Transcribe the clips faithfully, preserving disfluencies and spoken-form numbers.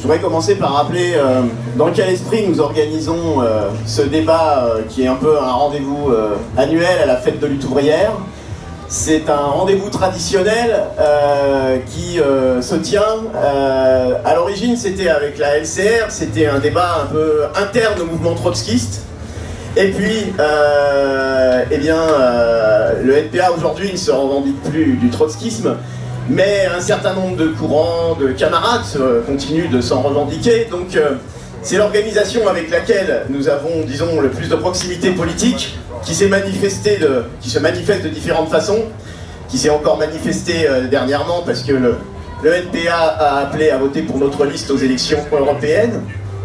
voudrais commencer par rappeler euh, dans quel esprit nous organisons euh, ce débat euh, qui est un peu un rendez-vous euh, annuel à la fête de lutte ouvrière. C'est un rendez-vous traditionnel euh, qui euh, se tient. Euh, à l'origine, c'était avec la L C R, c'était un débat un peu interne au mouvement trotskiste. Et puis, euh, eh bien, euh, le N P A aujourd'hui ne se revendique plus du trotskisme, mais un certain nombre de courants, de camarades euh, continuent de s'en revendiquer. Donc, euh, c'est l'organisation avec laquelle nous avons, disons, le plus de proximité politique, qui s'est manifestée de, qui se manifeste de différentes façons, qui s'est encore manifestée euh, dernièrement parce que le, le N P A a appelé à voter pour notre liste aux élections européennes.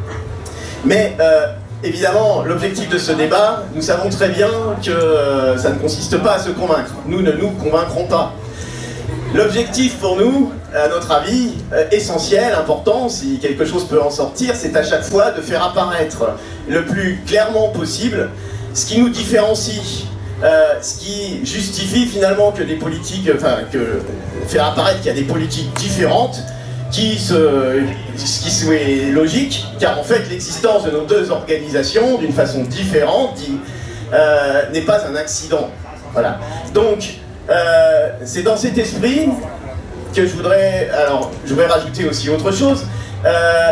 Mais euh, évidemment, l'objectif de ce débat, nous savons très bien que euh, ça ne consiste pas à se convaincre. Nous ne nous convaincrons pas. L'objectif pour nous, à notre avis, euh, essentiel, important, si quelque chose peut en sortir, c'est à chaque fois de faire apparaître le plus clairement possible ce qui nous différencie, euh, ce qui justifie finalement que des politiques, enfin, que faire apparaître qu'il y a des politiques différentes, qui se, ce qui est logique, car en fait l'existence de nos deux organisations, d'une façon différente, euh, n'est pas un accident. Voilà. Donc, euh, c'est dans cet esprit que je voudrais, alors, je voudrais rajouter aussi autre chose. Euh,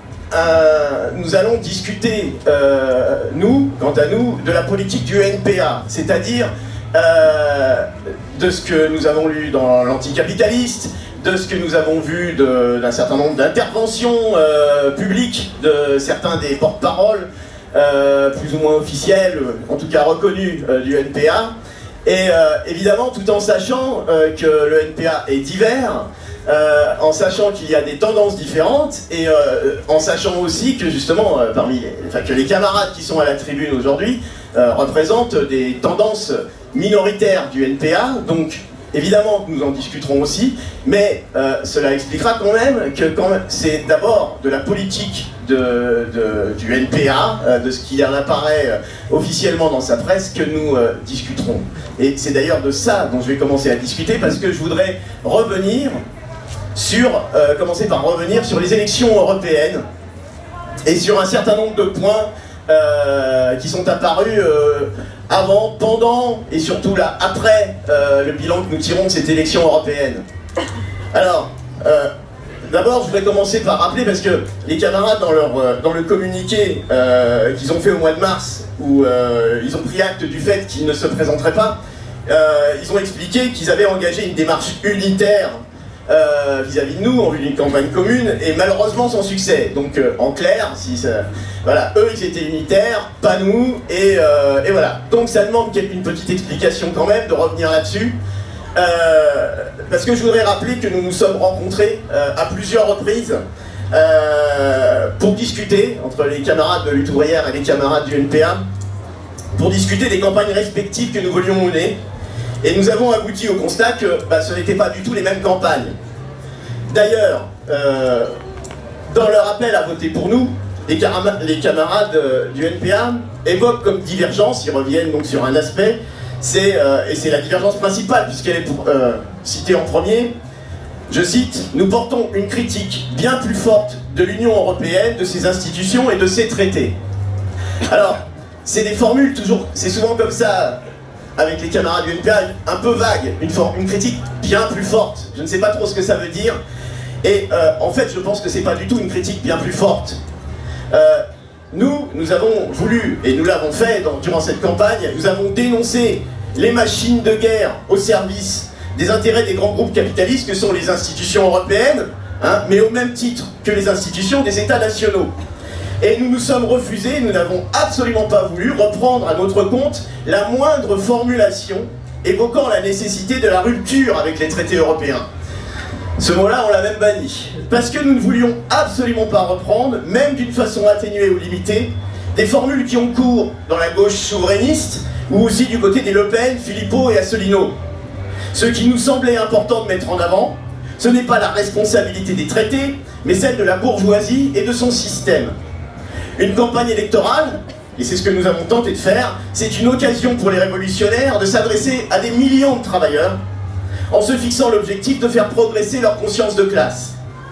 euh, nous allons discuter, euh, nous, quant à nous, de la politique du N P A, c'est-à-dire euh, de ce que nous avons lu dans l'Anticapitaliste, de ce que nous avons vu d'un certain nombre d'interventions euh, publiques de certains des porte-paroles, euh, plus ou moins officiels, en tout cas reconnus, euh, du N P A. Et euh, évidemment, tout en sachant euh, que le N P A est divers, euh, en sachant qu'il y a des tendances différentes, et euh, en sachant aussi que justement, euh, parmi les, enfin, que les camarades qui sont à la tribune aujourd'hui euh, représentent des tendances minoritaires du N P A, donc évidemment nous en discuterons aussi, mais euh, cela expliquera quand même que c'est d'abord de la politique de, de, du N P A, euh, de ce qui en apparaît euh, officiellement dans sa presse, que nous euh, discuterons. Et c'est d'ailleurs de ça dont je vais commencer à discuter, parce que je voudrais revenir sur, euh, commencer par revenir sur les élections européennes, et sur un certain nombre de points euh, qui sont apparus euh, avant, pendant et surtout là, après euh, le bilan que nous tirons de cette élection européenne. Alors, euh, d'abord je voudrais commencer par rappeler, parce que les camarades dans, leur, euh, dans le communiqué euh, qu'ils ont fait au mois de mars, où euh, ils ont pris acte du fait qu'ils ne se présenteraient pas, euh, ils ont expliqué qu'ils avaient engagé une démarche unitaire vis-à-vis euh, -vis de nous, en vue d'une campagne commune, et malheureusement sans succès. Donc euh, en clair, si ça, voilà, eux ils étaient unitaires, pas nous, et, euh, et voilà. Donc ça demande une petite explication quand même, de revenir là-dessus, euh, parce que je voudrais rappeler que nous nous sommes rencontrés euh, à plusieurs reprises euh, pour discuter, entre les camarades de lutte ouvrière et les camarades du N P A, pour discuter des campagnes respectives que nous voulions mener. Et nous avons abouti au constat que bah, ce n'étaient pas du tout les mêmes campagnes. D'ailleurs, euh, dans leur appel à voter pour nous, les, les camarades euh, du N P A évoquent comme divergence, ils reviennent donc sur un aspect, c'est, euh, et c'est la divergence principale, puisqu'elle est pour, euh, citée en premier, je cite, « Nous portons une critique bien plus forte de l'Union européenne, de ses institutions et de ses traités. » Alors, c'est des formules toujours, c'est souvent comme ça, avec les camarades du N P A, un peu vague, une, une critique bien plus forte. Je ne sais pas trop ce que ça veut dire. Et euh, en fait, je pense que c'est pas du tout une critique bien plus forte. Euh, nous, nous avons voulu, et nous l'avons fait dans, durant cette campagne, nous avons dénoncé les machines de guerre au service des intérêts des grands groupes capitalistes que sont les institutions européennes, hein, mais au même titre que les institutions des États nationaux. Et nous nous sommes refusés, nous n'avons absolument pas voulu reprendre à notre compte la moindre formulation évoquant la nécessité de la rupture avec les traités européens. Ce mot-là, on l'a même banni. Parce que nous ne voulions absolument pas reprendre, même d'une façon atténuée ou limitée, des formules qui ont cours dans la gauche souverainiste, ou aussi du côté des Le Pen, Philippot et Asselineau. Ce qui nous semblait important de mettre en avant, ce n'est pas la responsabilité des traités, mais celle de la bourgeoisie et de son système. Une campagne électorale, et c'est ce que nous avons tenté de faire, c'est une occasion pour les révolutionnaires de s'adresser à des millions de travailleurs en se fixant l'objectif de faire progresser leur conscience de classe.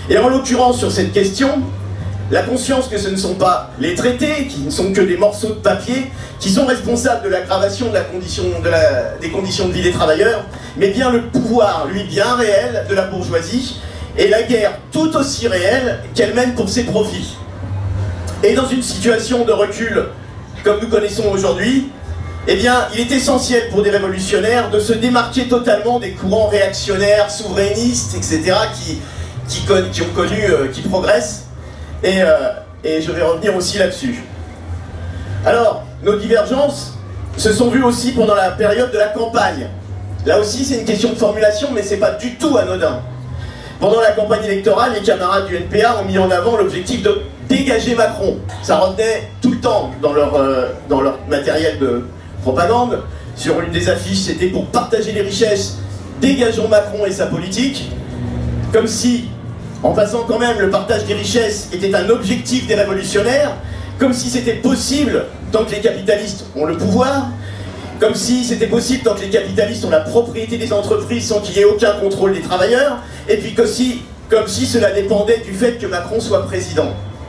Et en l'occurrence, sur cette question, la conscience que ce ne sont pas les traités, qui ne sont que des morceaux de papier, qui sont responsables de l'aggravation de la condition, de la, des conditions de vie des travailleurs, mais bien le pouvoir, lui, bien réel, de la bourgeoisie, et la guerre tout aussi réelle qu'elle mène pour ses profits. Et dans une situation de recul, comme nous connaissons aujourd'hui, eh bien, il est essentiel pour des révolutionnaires de se démarquer totalement des courants réactionnaires, souverainistes, et cetera, qui, qui, qui ont connu, euh, qui progressent. Et, euh, et je vais revenir aussi là-dessus. Alors, nos divergences se sont vues aussi pendant la période de la campagne. Là aussi, c'est une question de formulation, mais c'est pas du tout anodin. Pendant la campagne électorale, les camarades du N P A ont mis en avant l'objectif de dégager Macron. Ça revenait tout le temps dans leur, euh, dans leur matériel de propagande. Sur une des affiches, c'était pour partager les richesses, dégageons Macron et sa politique. Comme si, en passant quand même, le partage des richesses était un objectif des révolutionnaires, comme si c'était possible tant que les capitalistes ont le pouvoir, comme si c'était possible tant que les capitalistes ont la propriété des entreprises sans qu'il y ait aucun contrôle des travailleurs, et puis aussi, comme si cela dépendait du fait que Macron soit président.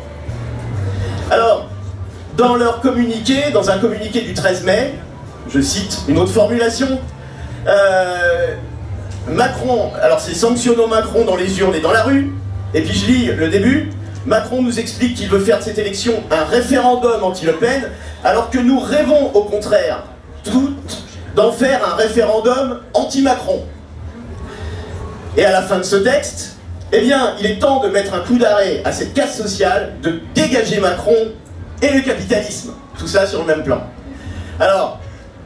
Alors, dans leur communiqué, dans un communiqué du treize mai, je cite une autre formulation, euh, Macron, alors c'est sanctionnons Macron dans les urnes et dans la rue, et puis je lis le début, Macron nous explique qu'il veut faire de cette élection un référendum anti-Le Pen, alors que nous rêvons au contraire, toutes, d'en faire un référendum anti-Macron. Et à la fin de ce texte, eh bien, il est temps de mettre un coup d'arrêt à cette casse sociale, de dégager Macron et le capitalisme. Tout ça sur le même plan. Alors,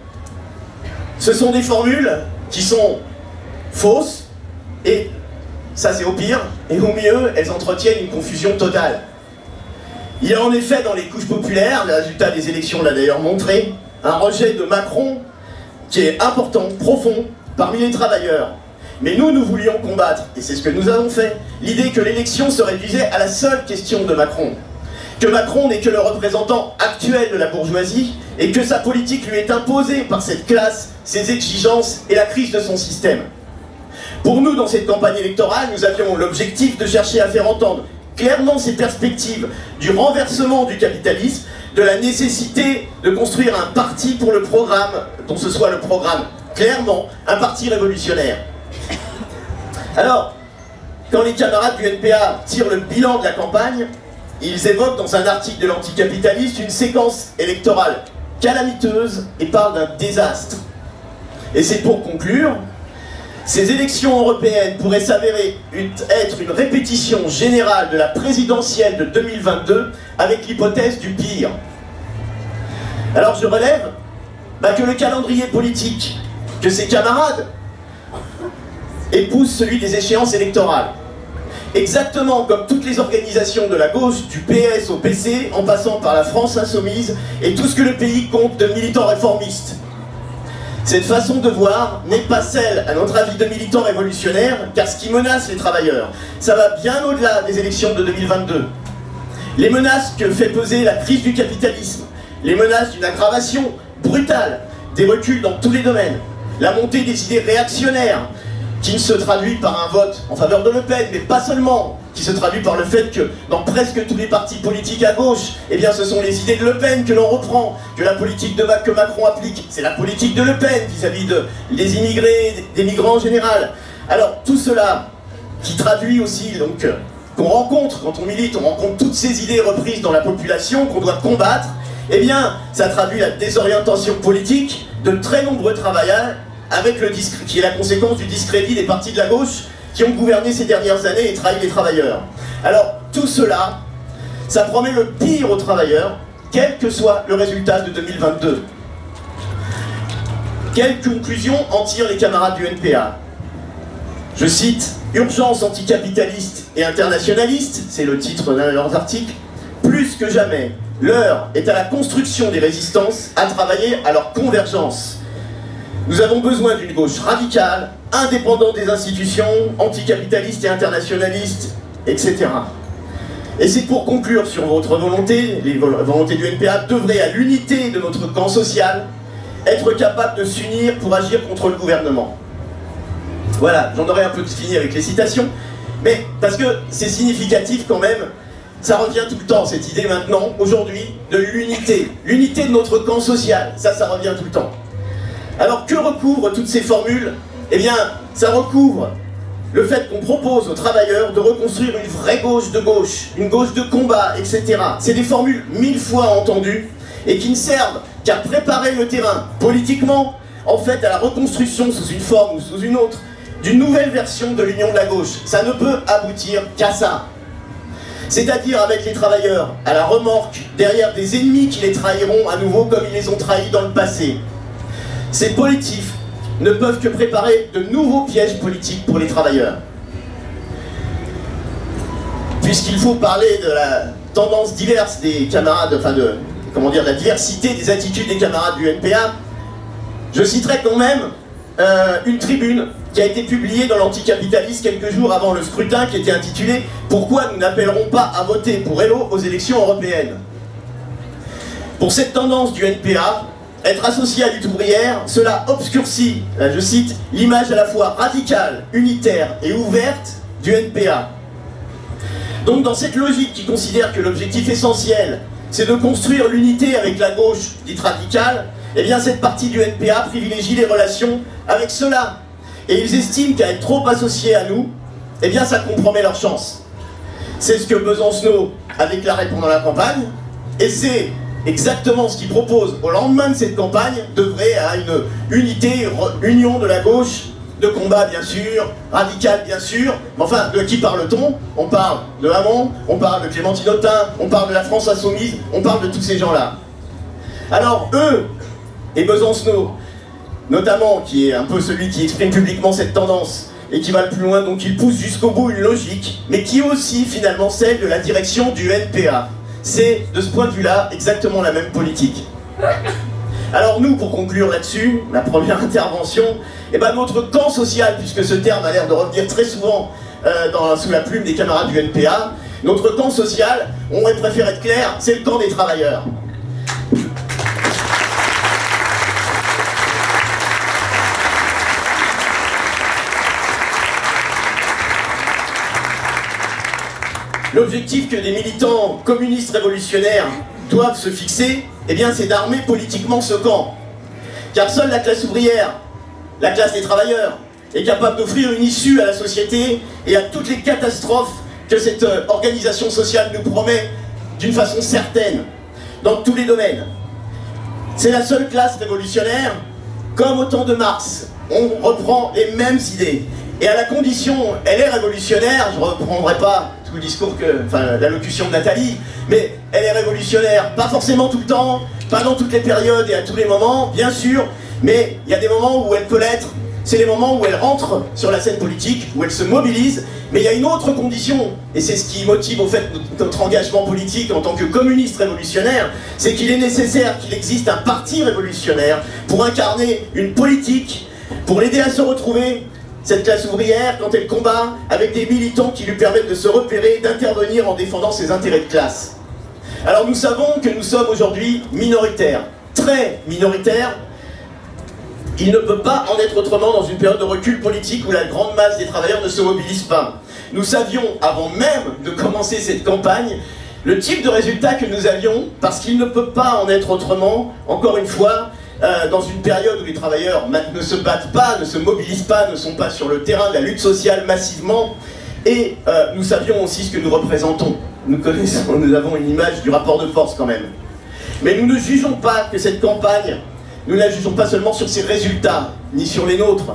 ce sont des formules qui sont fausses, et ça c'est au pire, et au mieux, elles entretiennent une confusion totale. Il y a en effet dans les couches populaires, le résultat des élections l'a d'ailleurs montré, un rejet de Macron qui est important, profond, parmi les travailleurs. Mais nous, nous voulions combattre, et c'est ce que nous avons fait, l'idée que l'élection se réduisait à la seule question de Macron. Que Macron n'est que le représentant actuel de la bourgeoisie, et que sa politique lui est imposée par cette classe, ses exigences et la crise de son système. Pour nous, dans cette campagne électorale, nous avions l'objectif de chercher à faire entendre clairement ces perspectives du renversement du capitalisme, de la nécessité de construire un parti pour le programme, dont ce soit le programme, clairement, un parti révolutionnaire. Alors, quand les camarades du N P A tirent le bilan de la campagne, ils évoquent dans un article de l'anticapitaliste une séquence électorale calamiteuse et parlent d'un désastre. Et c'est pour conclure, ces élections européennes pourraient s'avérer être une répétition générale de la présidentielle de deux mille vingt-deux avec l'hypothèse du pire. Alors je relève bah, que le calendrier politique, que ses camarades épousent celui des échéances électorales. Exactement comme toutes les organisations de la gauche, du P S au P C, en passant par la France insoumise et tout ce que le pays compte de militants réformistes. Cette façon de voir n'est pas celle, à notre avis, de militants révolutionnaires, car ce qui menace les travailleurs, ça va bien au-delà des élections de deux mille vingt-deux. Les menaces que fait peser la crise du capitalisme, les menaces d'une aggravation brutale, des reculs dans tous les domaines, la montée des idées réactionnaires, qui ne se traduit par un vote en faveur de Le Pen, mais pas seulement, qui se traduit par le fait que dans presque tous les partis politiques à gauche, eh bien ce sont les idées de Le Pen que l'on reprend, que la politique de que Macron applique, c'est la politique de Le Pen vis-à-vis de, des immigrés, des migrants en général. Alors tout cela, qui traduit aussi, donc, qu'on rencontre quand on milite, on rencontre toutes ces idées reprises dans la population qu'on doit combattre, eh bien ça traduit la désorientation politique de très nombreux travailleurs, avec le discr- qui est la conséquence du discrédit des partis de la gauche qui ont gouverné ces dernières années et trahi les travailleurs. Alors, tout cela, ça promet le pire aux travailleurs, quel que soit le résultat de deux mille vingt-deux. Quelle conclusion en tirent les camarades du N P A? Je cite « Urgence anticapitaliste et internationaliste », c'est le titre d'un de leurs articles, « plus que jamais, l'heure est à la construction des résistances, à travailler à leur convergence. Nous avons besoin d'une gauche radicale, indépendante des institutions, anticapitaliste et internationaliste, et cetera. Et c'est pour conclure sur votre volonté, les volontés du N P A, d'œuvrer à l'unité de notre camp social, être capable de s'unir pour agir contre le gouvernement. Voilà, j'en aurais un peu fini avec les citations. Mais parce que c'est significatif quand même, ça revient tout le temps, cette idée maintenant, aujourd'hui, de l'unité. L'unité de notre camp social, ça, ça revient tout le temps. Alors que recouvrent toutes ces formules? Eh bien, ça recouvre le fait qu'on propose aux travailleurs de reconstruire une vraie gauche de gauche, une gauche de combat, et cetera. C'est des formules mille fois entendues et qui ne servent qu'à préparer le terrain politiquement, en fait, à la reconstruction sous une forme ou sous une autre, d'une nouvelle version de l'union de la gauche. Ça ne peut aboutir qu'à ça. C'est-à-dire avec les travailleurs, à la remorque, derrière des ennemis qui les trahiront à nouveau comme ils les ont trahis dans le passé. Ces collectifs ne peuvent que préparer de nouveaux pièges politiques pour les travailleurs. Puisqu'il faut parler de la tendance diverse des camarades, enfin de, comment dire, la diversité des attitudes des camarades du N P A, je citerai quand même euh, une tribune qui a été publiée dans l'Anticapitaliste quelques jours avant le scrutin, qui était intitulée « Pourquoi nous n'appellerons pas à voter pour Hello aux élections européennes ?» Pour cette tendance du N P A, être associé à Lutte ouvrière, cela obscurcit, là je cite, l'image à la fois radicale, unitaire et ouverte du N P A. Donc dans cette logique qui considère que l'objectif essentiel, c'est de construire l'unité avec la gauche dite radicale, eh bien cette partie du N P A privilégie les relations avec ceux-là. Et ils estiment qu'à être trop associés à nous, eh bien ça compromet leur chance. C'est ce que Besancenot a déclaré pendant la campagne, et c'est exactement ce qu'il propose au lendemain de cette campagne, d'œuvrer à une unité, union de la gauche, de combat bien sûr, radical bien sûr, mais enfin de qui parle-t-on? On parle de Hamon, on parle de Clémentine Autain, on parle de la France insoumise, on parle de tous ces gens-là. Alors eux, et Besancenot, notamment, qui est un peu celui qui exprime publiquement cette tendance, et qui va le plus loin, donc il pousse jusqu'au bout une logique, mais qui est aussi finalement celle de la direction du N P A. C'est, de ce point de vue-là, exactement la même politique. Alors nous, pour conclure là-dessus, la première intervention, eh ben notre camp social, puisque ce terme a l'air de revenir très souvent euh, dans, sous la plume des camarades du N P A, notre camp social, on aurait préféré être clair, c'est le camp des travailleurs. L'objectif que des militants communistes révolutionnaires doivent se fixer, eh bien, c'est d'armer politiquement ce camp. Car seule la classe ouvrière, la classe des travailleurs, est capable d'offrir une issue à la société et à toutes les catastrophes que cette organisation sociale nous promet d'une façon certaine, dans tous les domaines. C'est la seule classe révolutionnaire, comme au temps de Marx, on reprend les mêmes idées. Et à la condition, elle est révolutionnaire, je ne reprendrai pas tout le discours, que, enfin l'allocution de Nathalie, mais elle est révolutionnaire, pas forcément tout le temps, pas dans toutes les périodes et à tous les moments, bien sûr, mais il y a des moments où elle peut l'être, c'est les moments où elle rentre sur la scène politique, où elle se mobilise, mais il y a une autre condition, et c'est ce qui motive au fait notre engagement politique en tant que communiste révolutionnaire, c'est qu'il est nécessaire qu'il existe un parti révolutionnaire pour incarner une politique, pour l'aider à se retrouver, cette classe ouvrière, quand elle combat avec des militants qui lui permettent de se repérer et d'intervenir en défendant ses intérêts de classe. Alors nous savons que nous sommes aujourd'hui minoritaires, très minoritaires. Il ne peut pas en être autrement dans une période de recul politique où la grande masse des travailleurs ne se mobilise pas. Nous savions, avant même de commencer cette campagne, le type de résultat que nous avions, parce qu'il ne peut pas en être autrement, encore une fois, Euh, dans une période où les travailleurs ne se battent pas, ne se mobilisent pas, ne sont pas sur le terrain de la lutte sociale massivement, et euh, nous savions aussi ce que nous représentons. Nous connaissons, nous avons une image du rapport de force quand même. Mais nous ne jugeons pas que cette campagne, nous ne la jugeons pas seulement sur ses résultats, ni sur les nôtres.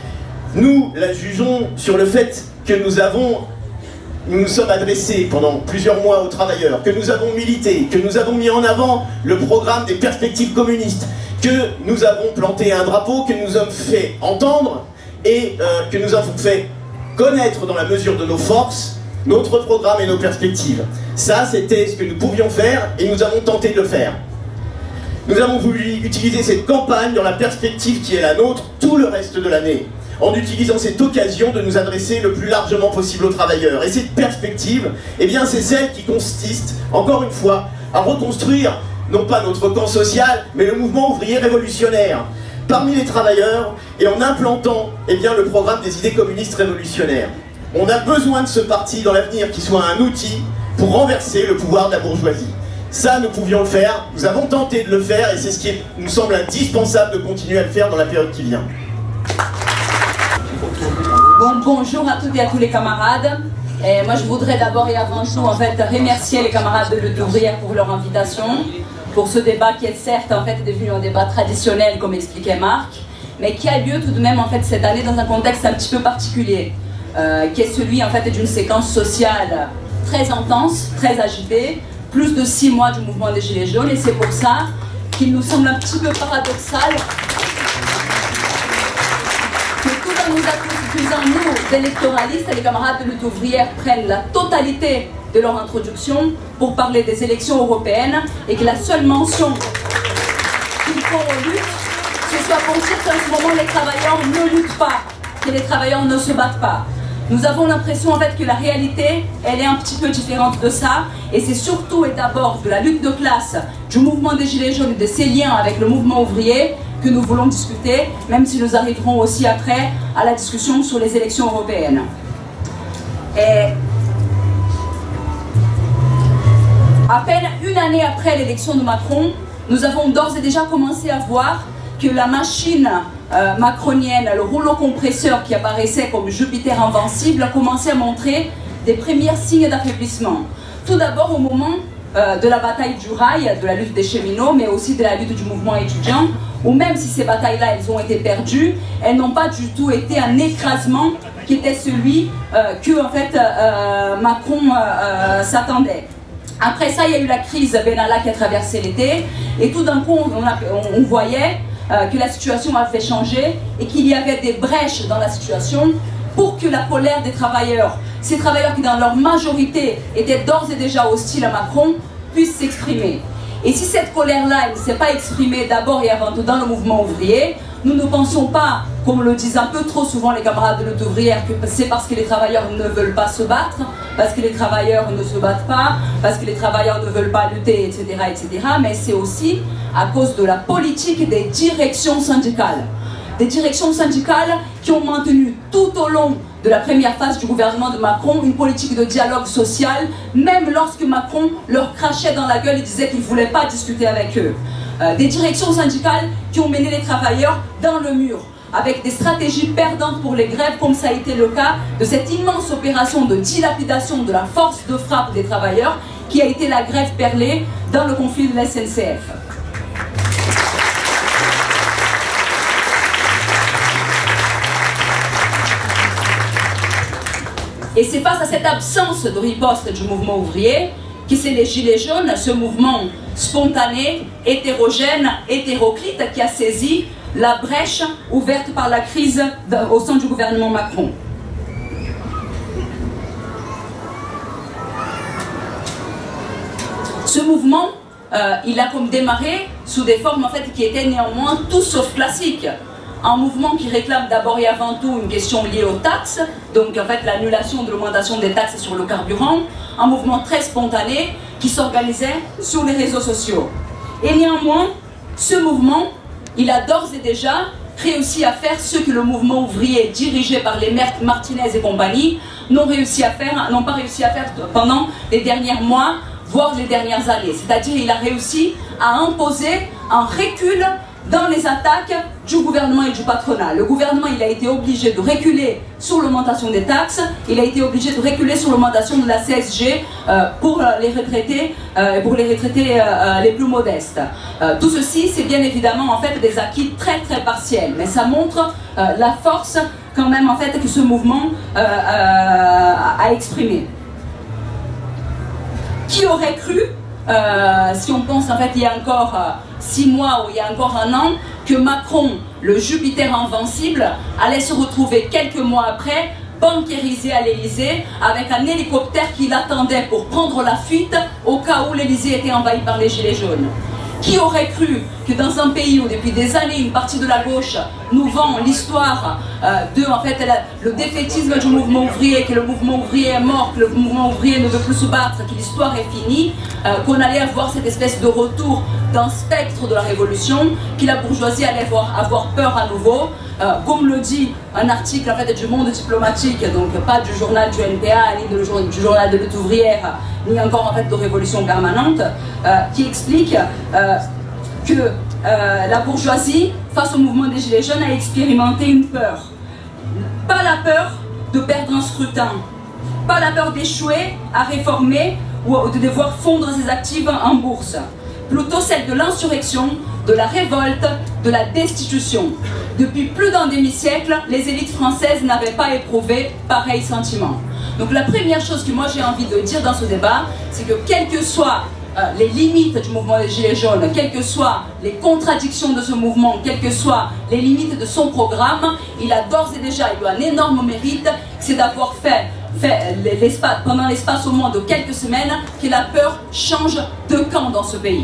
Nous la jugeons sur le fait que nous avons, nous nous sommes adressés pendant plusieurs mois aux travailleurs, que nous avons milité, que nous avons mis en avant le programme des perspectives communistes, que nous avons planté un drapeau, que nous avons fait entendre et euh, que nous avons fait connaître dans la mesure de nos forces, notre programme et nos perspectives. Ça, c'était ce que nous pouvions faire et nous avons tenté de le faire. Nous avons voulu utiliser cette campagne dans la perspective qui est la nôtre tout le reste de l'année, en utilisant cette occasion de nous adresser le plus largement possible aux travailleurs. Et cette perspective, eh bien, c'est celle qui consiste, encore une fois, à reconstruire non pas notre camp social, mais le mouvement ouvrier révolutionnaire, parmi les travailleurs, et en implantant eh bien, le programme des idées communistes révolutionnaires. On a besoin de ce parti dans l'avenir qui soit un outil pour renverser le pouvoir de la bourgeoisie. Ça, nous pouvions le faire, nous avons tenté de le faire, et c'est ce qui est, nous semble indispensable de continuer à le faire dans la période qui vient. Bon, bonjour à toutes et à tous les camarades. Et moi, je voudrais d'abord et avant tout en fait, remercier les camarades de Lutte ouvrière pour leur invitation, pour ce débat qui est certes en fait, devenu un débat traditionnel, comme expliquait Marc, mais qui a lieu tout de même en fait, cette année dans un contexte un petit peu particulier, euh, qui est celui en fait, d'une séquence sociale très intense, très agitée, plus de six mois du mouvement des Gilets jaunes, et c'est pour ça qu'il nous semble un petit peu paradoxal que tout en nous accusant, nous, d'électoralistes, les camarades de Lutte ouvrière prennent la totalité de leur introduction pour parler des élections européennes, et que la seule mention qu'ils font aux luttes, ce soit pour dire qu'en ce moment les travailleurs ne luttent pas, que les travailleurs ne se battent pas. Nous avons l'impression en fait que la réalité, elle est un petit peu différente de ça, et c'est surtout et d'abord de la lutte de classe, du mouvement des Gilets jaunes et de ses liens avec le mouvement ouvrier que nous voulons discuter, même si nous arriverons aussi après à la discussion sur les élections européennes. Et à peine une année après l'élection de Macron, nous avons d'ores et déjà commencé à voir que la machine euh, macronienne, le rouleau compresseur qui apparaissait comme Jupiter invincible, a commencé à montrer des premiers signes d'affaiblissement. Tout d'abord au moment euh, de la bataille du rail, de la lutte des cheminots, mais aussi de la lutte du mouvement étudiant, où même si ces batailles-là, elles ont été perdues, elles n'ont pas du tout été un écrasement qui était celui euh, que en fait, euh, Macron euh, euh, s'attendait. Après ça, il y a eu la crise Benalla qui a traversé l'été, et tout d'un coup, on, a, on, on voyait euh, que la situation avait changé et qu'il y avait des brèches dans la situation pour que la colère des travailleurs, ces travailleurs qui dans leur majorité étaient d'ores et déjà hostiles à Macron, puissent s'exprimer. Et si cette colère-là, elle ne s'est pas exprimée d'abord et avant tout dans le mouvement ouvrier, nous ne pensons pas, comme le disent un peu trop souvent les camarades de Lutte ouvrière, que c'est parce que les travailleurs ne veulent pas se battre, parce que les travailleurs ne se battent pas, parce que les travailleurs ne veulent pas lutter, et cetera, et cetera. Mais c'est aussi à cause de la politique des directions syndicales. Des directions syndicales qui ont maintenu tout au long de la première phase du gouvernement de Macron une politique de dialogue social, même lorsque Macron leur crachait dans la gueule et disait qu'il ne voulait pas discuter avec eux. Euh, des directions syndicales qui ont mené les travailleurs dans le mur, avec des stratégies perdantes pour les grèves, comme ça a été le cas de cette immense opération de dilapidation de la force de frappe des travailleurs, qui a été la grève perlée dans le conflit de la S N C F. Et c'est face à cette absence de riposte du mouvement ouvrier que c'est les Gilets jaunes, ce mouvement spontané, hétérogène, hétéroclite, qui a saisi la brèche ouverte par la crise au sein du gouvernement Macron. Ce mouvement, euh, il a comme démarré sous des formes en fait, qui étaient néanmoins tout sauf classiques. Un mouvement qui réclame d'abord et avant tout une question liée aux taxes, donc en fait l'annulation de l'augmentation des taxes sur le carburant, un mouvement très spontané qui s'organisait sur les réseaux sociaux. Et néanmoins, ce mouvement, il a d'ores et déjà réussi à faire ce que le mouvement ouvrier dirigé par les Martinez et compagnie n'ont réussi à faire, n'ont pas réussi à faire pendant les derniers mois, voire les dernières années. C'est-à-dire il a réussi à imposer un recul dans les attaques du gouvernement et du patronat. Le gouvernement il a été obligé de reculer sur l'augmentation des taxes, il a été obligé de reculer sur l'augmentation de la C S G euh, pour les retraités, euh, pour les retraités euh, les plus modestes. Euh, tout ceci, c'est bien évidemment en fait des acquis très très partiels, mais ça montre euh, la force quand même en fait que ce mouvement euh, euh, a exprimé. Qui aurait cru, euh, si on pense en fait il y a encore euh, six mois ou il y a encore un an, que Macron, le Jupiter invincible, allait se retrouver quelques mois après banquérisé à l'Elysée avec un hélicoptère qui l'attendait pour prendre la fuite au cas où l'Elysée était envahi par les Gilets jaunes. Qui aurait cru que dans un pays où depuis des années une partie de la gauche nous vend l'histoire euh, de en fait, la, le défaitisme du mouvement ouvrier, que le mouvement ouvrier est mort, que le mouvement ouvrier ne veut plus se battre, que l'histoire est finie, euh, qu'on allait avoir cette espèce de retour d'un spectre de la révolution, que la bourgeoisie allait avoir, avoir peur à nouveau, euh, comme le dit un article en fait, du Monde diplomatique, donc pas du journal du N P A, ni de, du journal de lutte ouvrière, ni encore en fait de Révolution permanente, euh, qui explique euh, que euh, la bourgeoisie, face au mouvement des Gilets jaunes, a expérimenté une peur. Pas la peur de perdre un scrutin, pas la peur d'échouer à réformer ou de devoir fondre ses actifs en bourse, plutôt celle de l'insurrection, de la révolte, de la destitution. Depuis plus d'un demi-siècle, les élites françaises n'avaient pas éprouvé pareil sentiment. Donc la première chose que moi j'ai envie de dire dans ce débat, c'est que quelles que soient euh, les limites du mouvement des Gilets jaunes, quelles que soient les contradictions de ce mouvement, quelles que soient les limites de son programme, il a d'ores et déjà eu un énorme mérite, c'est d'avoir fait fait l'espace, pendant l'espace au moins de quelques semaines, que la peur change de camp dans ce pays.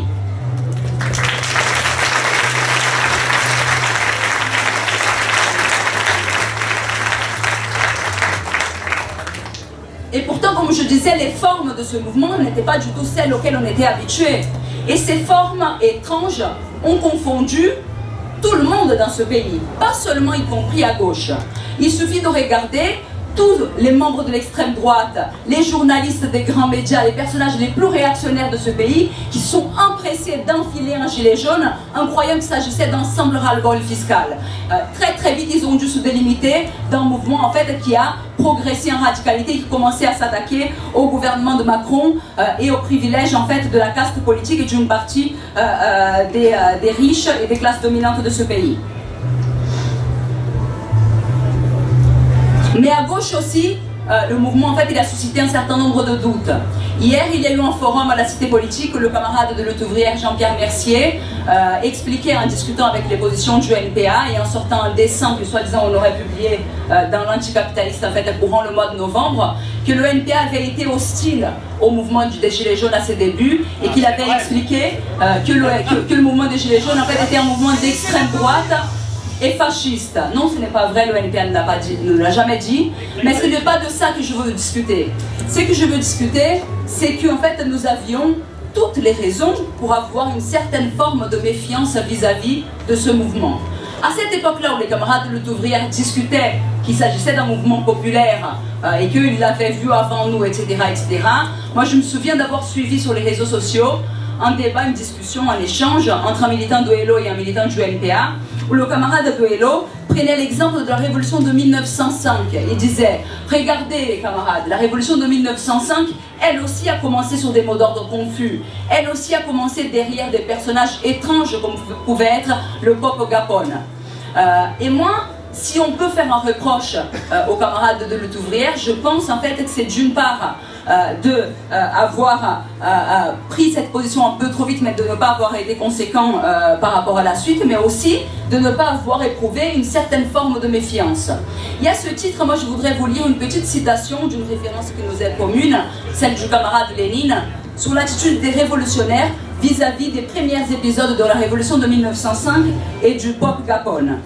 Et pourtant, comme je disais, les formes de ce mouvement n'étaient pas du tout celles auxquelles on était habitué. Et ces formes étranges ont confondu tout le monde dans ce pays, pas seulement y compris à gauche. Il suffit de regarder tous les membres de l'extrême droite, les journalistes des grands médias, les personnages les plus réactionnaires de ce pays, qui sont empressés d'enfiler un gilet jaune en croyant qu'il s'agissait d'un simple ras-le-bol fiscal. Euh, très très vite, ils ont dû se délimiter d'un mouvement en fait qui a progressé en radicalité, qui commençait à s'attaquer au gouvernement de Macron euh, et aux privilèges en fait de la caste politique et d'une partie euh, euh, des, euh, des riches et des classes dominantes de ce pays. Mais à gauche aussi, euh, le mouvement en fait, il a suscité un certain nombre de doutes. Hier, il y a eu un forum à la Cité politique où le camarade de lutte ouvrière Jean-Pierre Mercier euh, expliquait en discutant avec les positions du N P A et en sortant un dessin que soi-disant on aurait publié euh, dans l'Anticapitaliste en fait, courant le mois de novembre, que le N P A avait été hostile au mouvement des Gilets jaunes à ses débuts et qu'il avait expliqué euh, que, le, que, que le mouvement des Gilets jaunes en fait, était un mouvement d'extrême droite et fasciste. Non, ce n'est pas vrai, le N P A ne l'a pas dit, ne l'a jamais dit, mais ce n'est pas de ça que je veux discuter. Ce que je veux discuter, c'est qu'en fait, nous avions toutes les raisons pour avoir une certaine forme de méfiance vis-à-vis de ce mouvement. À cette époque-là où les camarades de lutte ouvrière discutaient qu'il s'agissait d'un mouvement populaire euh, et qu'ils l'avaient vu avant nous, et cetera, et cetera, moi je me souviens d'avoir suivi sur les réseaux sociaux un débat, une discussion, un échange entre un militant de Hello et un militant du N P A, où le camarade de Hello prenait l'exemple de la révolution de mille neuf cent cinq. Il disait, regardez les camarades, la révolution de mille neuf cent cinq, elle aussi a commencé sur des mots d'ordre confus. Elle aussi a commencé derrière des personnages étranges comme pouvait être le Pop Gapone. Euh, et moi, si on peut faire un reproche euh, aux camarades de lutte ouvrière, je pense en fait que c'est d'une part euh, de euh, avoir euh, euh, pris cette position un peu trop vite, mais de ne pas avoir été conséquent euh, par rapport à la suite, mais aussi de ne pas avoir éprouvé une certaine forme de méfiance. Et à ce titre, moi je voudrais vous lire une petite citation d'une référence qui nous est commune, celle du camarade Lénine, sur l'attitude des révolutionnaires vis-à-vis des premiers épisodes de la révolution de mille neuf cent cinq et du Pop Gapone.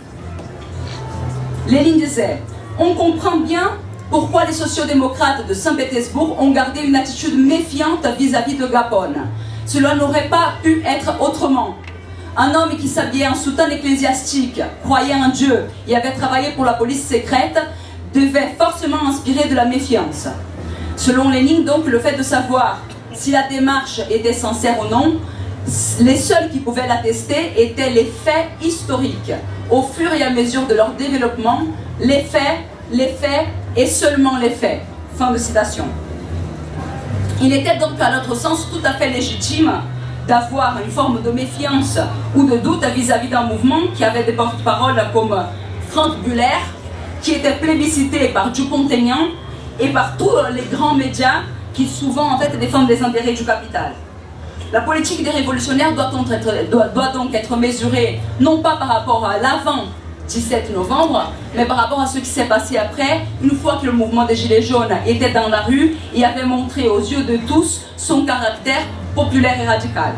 Lénine disait, on comprend bien pourquoi les sociodémocrates de Saint-Pétersbourg ont gardé une attitude méfiante vis-à-vis de Gapone. Cela n'aurait pas pu être autrement. Un homme qui s'habillait en soutane ecclésiastique, croyait en Dieu et avait travaillé pour la police secrète, devait forcément inspirer de la méfiance. Selon Lénine, donc, le fait de savoir si la démarche était sincère ou non, les seuls qui pouvaient l'attester étaient les faits historiques. Au fur et à mesure de leur développement, les faits, les faits et seulement les faits. Fin de citation. Il était donc à notre sens tout à fait légitime d'avoir une forme de méfiance ou de doute vis-à-vis d'un mouvement qui avait des porte-paroles comme Franck Buller, qui était plébiscité par Dupont-Aignan et par tous les grands médias qui souvent en fait défendent les intérêts du capital. La politique des révolutionnaires doit donc, être, doit, doit donc être mesurée, non pas par rapport à l'avant dix-sept novembre, mais par rapport à ce qui s'est passé après, une fois que le mouvement des Gilets jaunes était dans la rue et avait montré aux yeux de tous son caractère populaire et radical.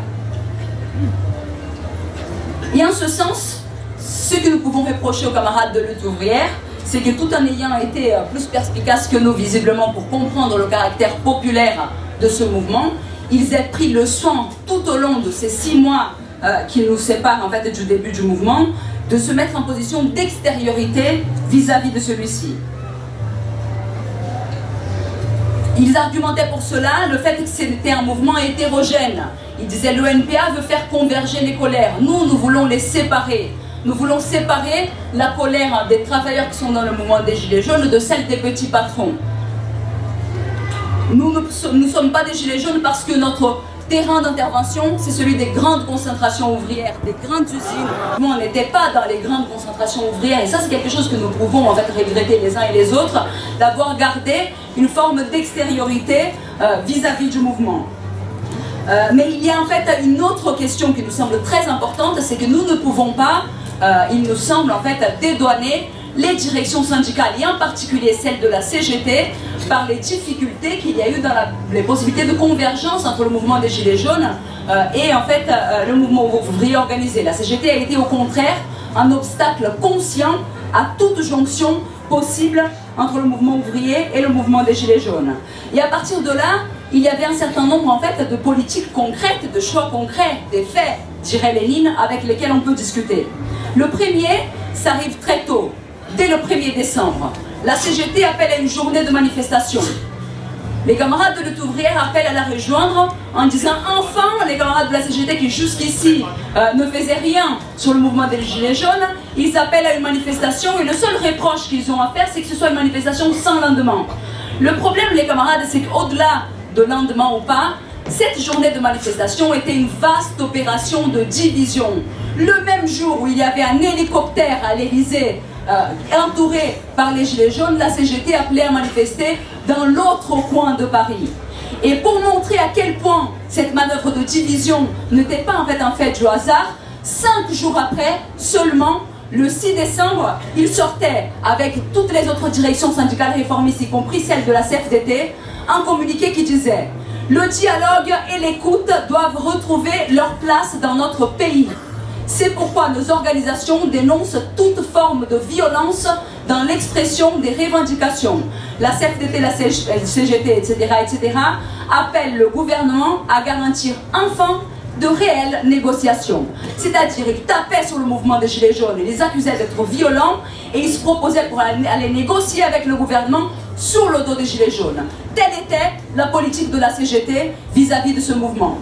Et en ce sens, ce que nous pouvons reprocher aux camarades de lutte ouvrière, c'est que tout en ayant été plus perspicaces que nous visiblement pour comprendre le caractère populaire de ce mouvement, ils aient pris le soin tout au long de ces six mois euh, qui nous séparent en fait du début du mouvement, de se mettre en position d'extériorité vis-à-vis de celui-ci. Ils argumentaient pour cela le fait que c'était un mouvement hétérogène. Ils disaient l'O N P A veut faire converger les colères. Nous, nous voulons les séparer. Nous voulons séparer la colère des travailleurs qui sont dans le mouvement des Gilets jaunes de celle des petits patrons. Nous ne sommes pas des Gilets jaunes parce que notre terrain d'intervention, c'est celui des grandes concentrations ouvrières, des grandes usines. Nous, on n'était pas dans les grandes concentrations ouvrières. Et ça, c'est quelque chose que nous pouvons en fait regretter les uns et les autres, d'avoir gardé une forme d'extériorité euh, vis-à-vis du mouvement. Euh, mais il y a en fait une autre question qui nous semble très importante, c'est que nous ne pouvons pas, euh, il nous semble en fait, dédouaner les directions syndicales, et en particulier celle de la C G T, par les difficultés qu'il y a eu dans la, les possibilités de convergence entre le mouvement des Gilets jaunes euh, et en fait euh, le mouvement ouvrier organisé. La C G T a été au contraire un obstacle conscient à toute jonction possible entre le mouvement ouvrier et le mouvement des Gilets jaunes. Et à partir de là, il y avait un certain nombre en fait de politiques concrètes, de choix concrets, des faits, dirait Lénine, avec lesquels on peut discuter. Le premier, ça arrive très tôt. Dès le premier décembre, la C G T appelle à une journée de manifestation. Les camarades de lutte ouvrière appellent à la rejoindre en disant enfin les camarades de la C G T qui jusqu'ici euh, ne faisaient rien sur le mouvement des Gilets jaunes, ils appellent à une manifestation et le seul reproche qu'ils ont à faire, c'est que ce soit une manifestation sans lendemain. Le problème, les camarades, c'est qu'au-delà de lendemain ou pas, cette journée de manifestation était une vaste opération de division. Le même jour où il y avait un hélicoptère à l'Élysée Euh, entouré par les Gilets jaunes, la C G T appelait à manifester dans l'autre coin de Paris. Et pour montrer à quel point cette manœuvre de division n'était pas en fait un fait du hasard, cinq jours après seulement, le six décembre, il sortait avec toutes les autres directions syndicales réformistes, y compris celle de la C F D T, un communiqué qui disait « Le dialogue et l'écoute doivent retrouver leur place dans notre pays. C'est pourquoi nos organisations dénoncent toute forme de violence dans l'expression des revendications. La C F D T, la C G T, et cetera, et cetera appellent le gouvernement à garantir enfin de réelles négociations. » C'est-à-dire, ils tapaient sur le mouvement des Gilets jaunes et les accusaient d'être violents et ils se proposaient pour aller négocier avec le gouvernement sur le dos des Gilets jaunes. Telle était la politique de la C G T vis-à-vis de ce mouvement.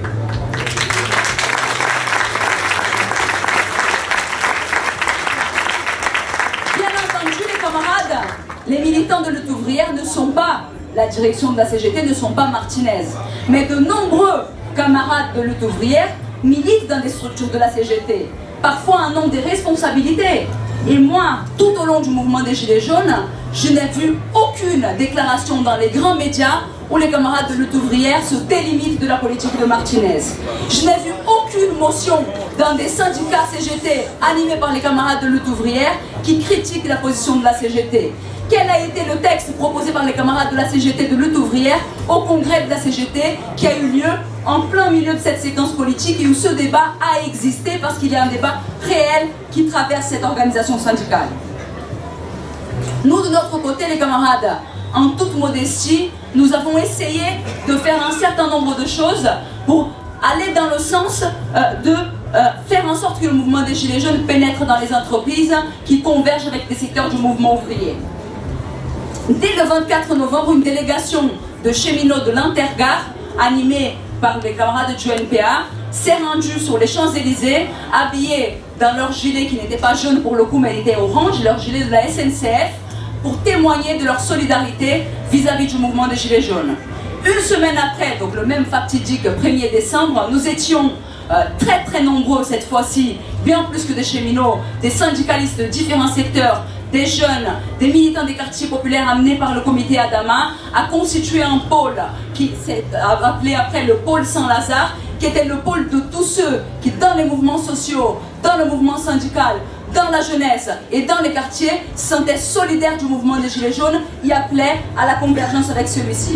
Les militants de lutte ouvrière ne sont pas, la direction de la C G T ne sont pas Martinez, mais de nombreux camarades de lutte ouvrière militent dans des structures de la C G T. Parfois en ont des responsabilités. Et moi, tout au long du mouvement des Gilets jaunes, je n'ai vu aucune déclaration dans les grands médias où les camarades de lutte ouvrière se délimitent de la politique de Martinez. Je n'ai vu aucune motion dans des syndicats C G T animés par les camarades de lutte ouvrière qui critiquent la position de la C G T. Quel a été le texte proposé par les camarades de la C G T de lutte ouvrière au congrès de la C G T qui a eu lieu en plein milieu de cette séquence politique et où ce débat a existé parce qu'il y a un débat réel qui traverse cette organisation syndicale. Nous, de notre côté, les camarades, en toute modestie, nous avons essayé de faire un certain nombre de choses pour aller dans le sens euh, de euh, faire en sorte que le mouvement des Gilets jaunes pénètre dans les entreprises qui convergent avec les secteurs du mouvement ouvrier. Dès le vingt-quatre novembre, une délégation de cheminots de l'Intergare, animée par les camarades du N P A, s'est rendue sur les Champs-Élysées, habillés dans leur gilet qui n'était pas jaune pour le coup, mais était orange, leur gilet de la S N C F, pour témoigner de leur solidarité vis-à-vis du mouvement des Gilets jaunes. Une semaine après, donc le même fatidique premier décembre, nous étions euh, très très nombreux cette fois-ci, bien plus que des cheminots, des syndicalistes de différents secteurs, des jeunes, des militants des quartiers populaires amenés par le comité Adama, à constituer un pôle qui s'est appelé après le pôle Saint-Lazare, qui était le pôle de tous ceux qui, dans les mouvements sociaux, dans le mouvement syndical, dans la jeunesse et dans les quartiers, se sentaient solidaires du mouvement des Gilets jaunes et appelaient à la convergence avec celui-ci.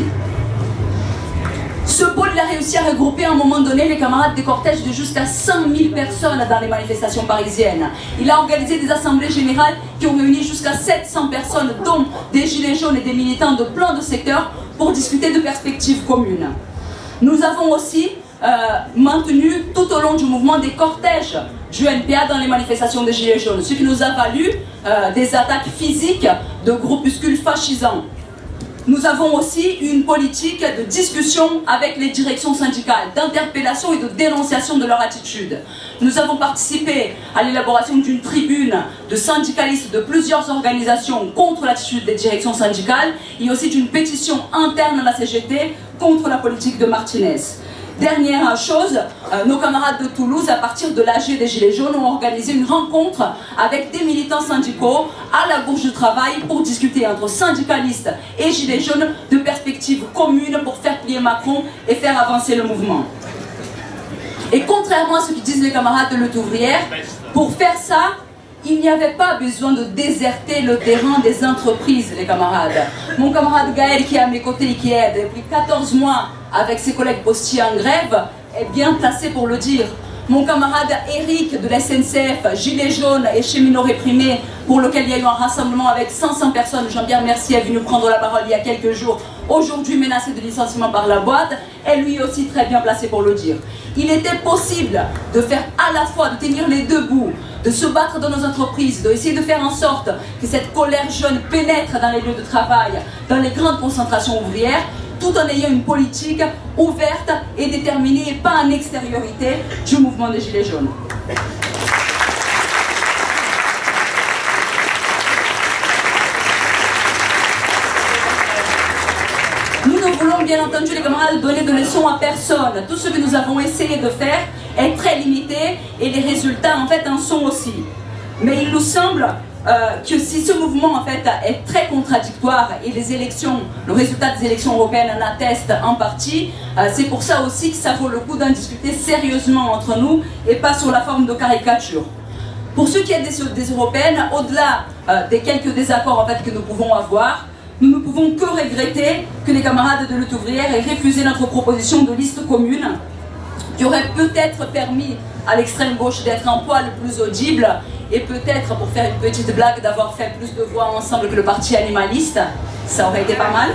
Ce pôle il a réussi à regrouper à un moment donné les camarades des cortèges de jusqu'à cinq mille personnes dans les manifestations parisiennes. Il a organisé des assemblées générales qui ont réuni jusqu'à sept cents personnes, dont des Gilets jaunes et des militants de plein de secteurs, pour discuter de perspectives communes. Nous avons aussi euh, maintenu tout au long du mouvement des cortèges du N P A dans les manifestations des Gilets jaunes, ce qui nous a valu euh, des attaques physiques de groupuscules fascisants. Nous avons aussi une politique de discussion avec les directions syndicales, d'interpellation et de dénonciation de leur attitude. Nous avons participé à l'élaboration d'une tribune de syndicalistes de plusieurs organisations contre l'attitude des directions syndicales et aussi d'une pétition interne à la C G T contre la politique de Martinez. Dernière chose, euh, nos camarades de Toulouse, à partir de l'A G des Gilets jaunes, ont organisé une rencontre avec des militants syndicaux à la Bourse du Travail pour discuter entre syndicalistes et Gilets jaunes de perspectives communes pour faire plier Macron et faire avancer le mouvement. Et contrairement à ce que disent les camarades de Lutte ouvrière, pour faire ça, il n'y avait pas besoin de déserter le terrain des entreprises, les camarades. Mon camarade Gaël, qui est à mes côtés et qui est depuis quatorze mois avec ses collègues postiers en grève, est bien placé pour le dire. Mon camarade Eric de la S N C F, gilet jaune et cheminot réprimé, pour lequel il y a eu un rassemblement avec cinq cents personnes, Jean-Pierre Mercier est venu prendre la parole il y a quelques jours, aujourd'hui menacé de licenciement par la boîte, est lui aussi très bien placé pour le dire. Il était possible de faire à la fois, de tenir les deux bouts, de se battre dans nos entreprises, d'essayer de faire en sorte que cette colère jeune pénètre dans les lieux de travail, dans les grandes concentrations ouvrières, tout en ayant une politique ouverte et déterminée et pas en extériorité du mouvement des Gilets jaunes. Nous ne voulons bien entendu, les camarades, donner de leçons à personne. Tout ce que nous avons essayé de faire est très limité et les résultats en fait en sont aussi. Mais il nous semble euh, que si ce mouvement en fait est très contradictoire et les élections, le résultat des élections européennes en atteste en partie, euh, c'est pour ça aussi que ça vaut le coup d'en discuter sérieusement entre nous et pas sur la forme de caricature. Pour ce qui est des, des européennes, au-delà euh, des quelques désaccords en fait que nous pouvons avoir, nous ne pouvons que regretter que les camarades de Lutte ouvrière aient refusé notre proposition de liste commune, qui aurait peut-être permis à l'extrême gauche d'être un poil plus audible et peut-être, pour faire une petite blague, d'avoir fait plus de voix ensemble que le parti animaliste. Ça aurait été pas mal.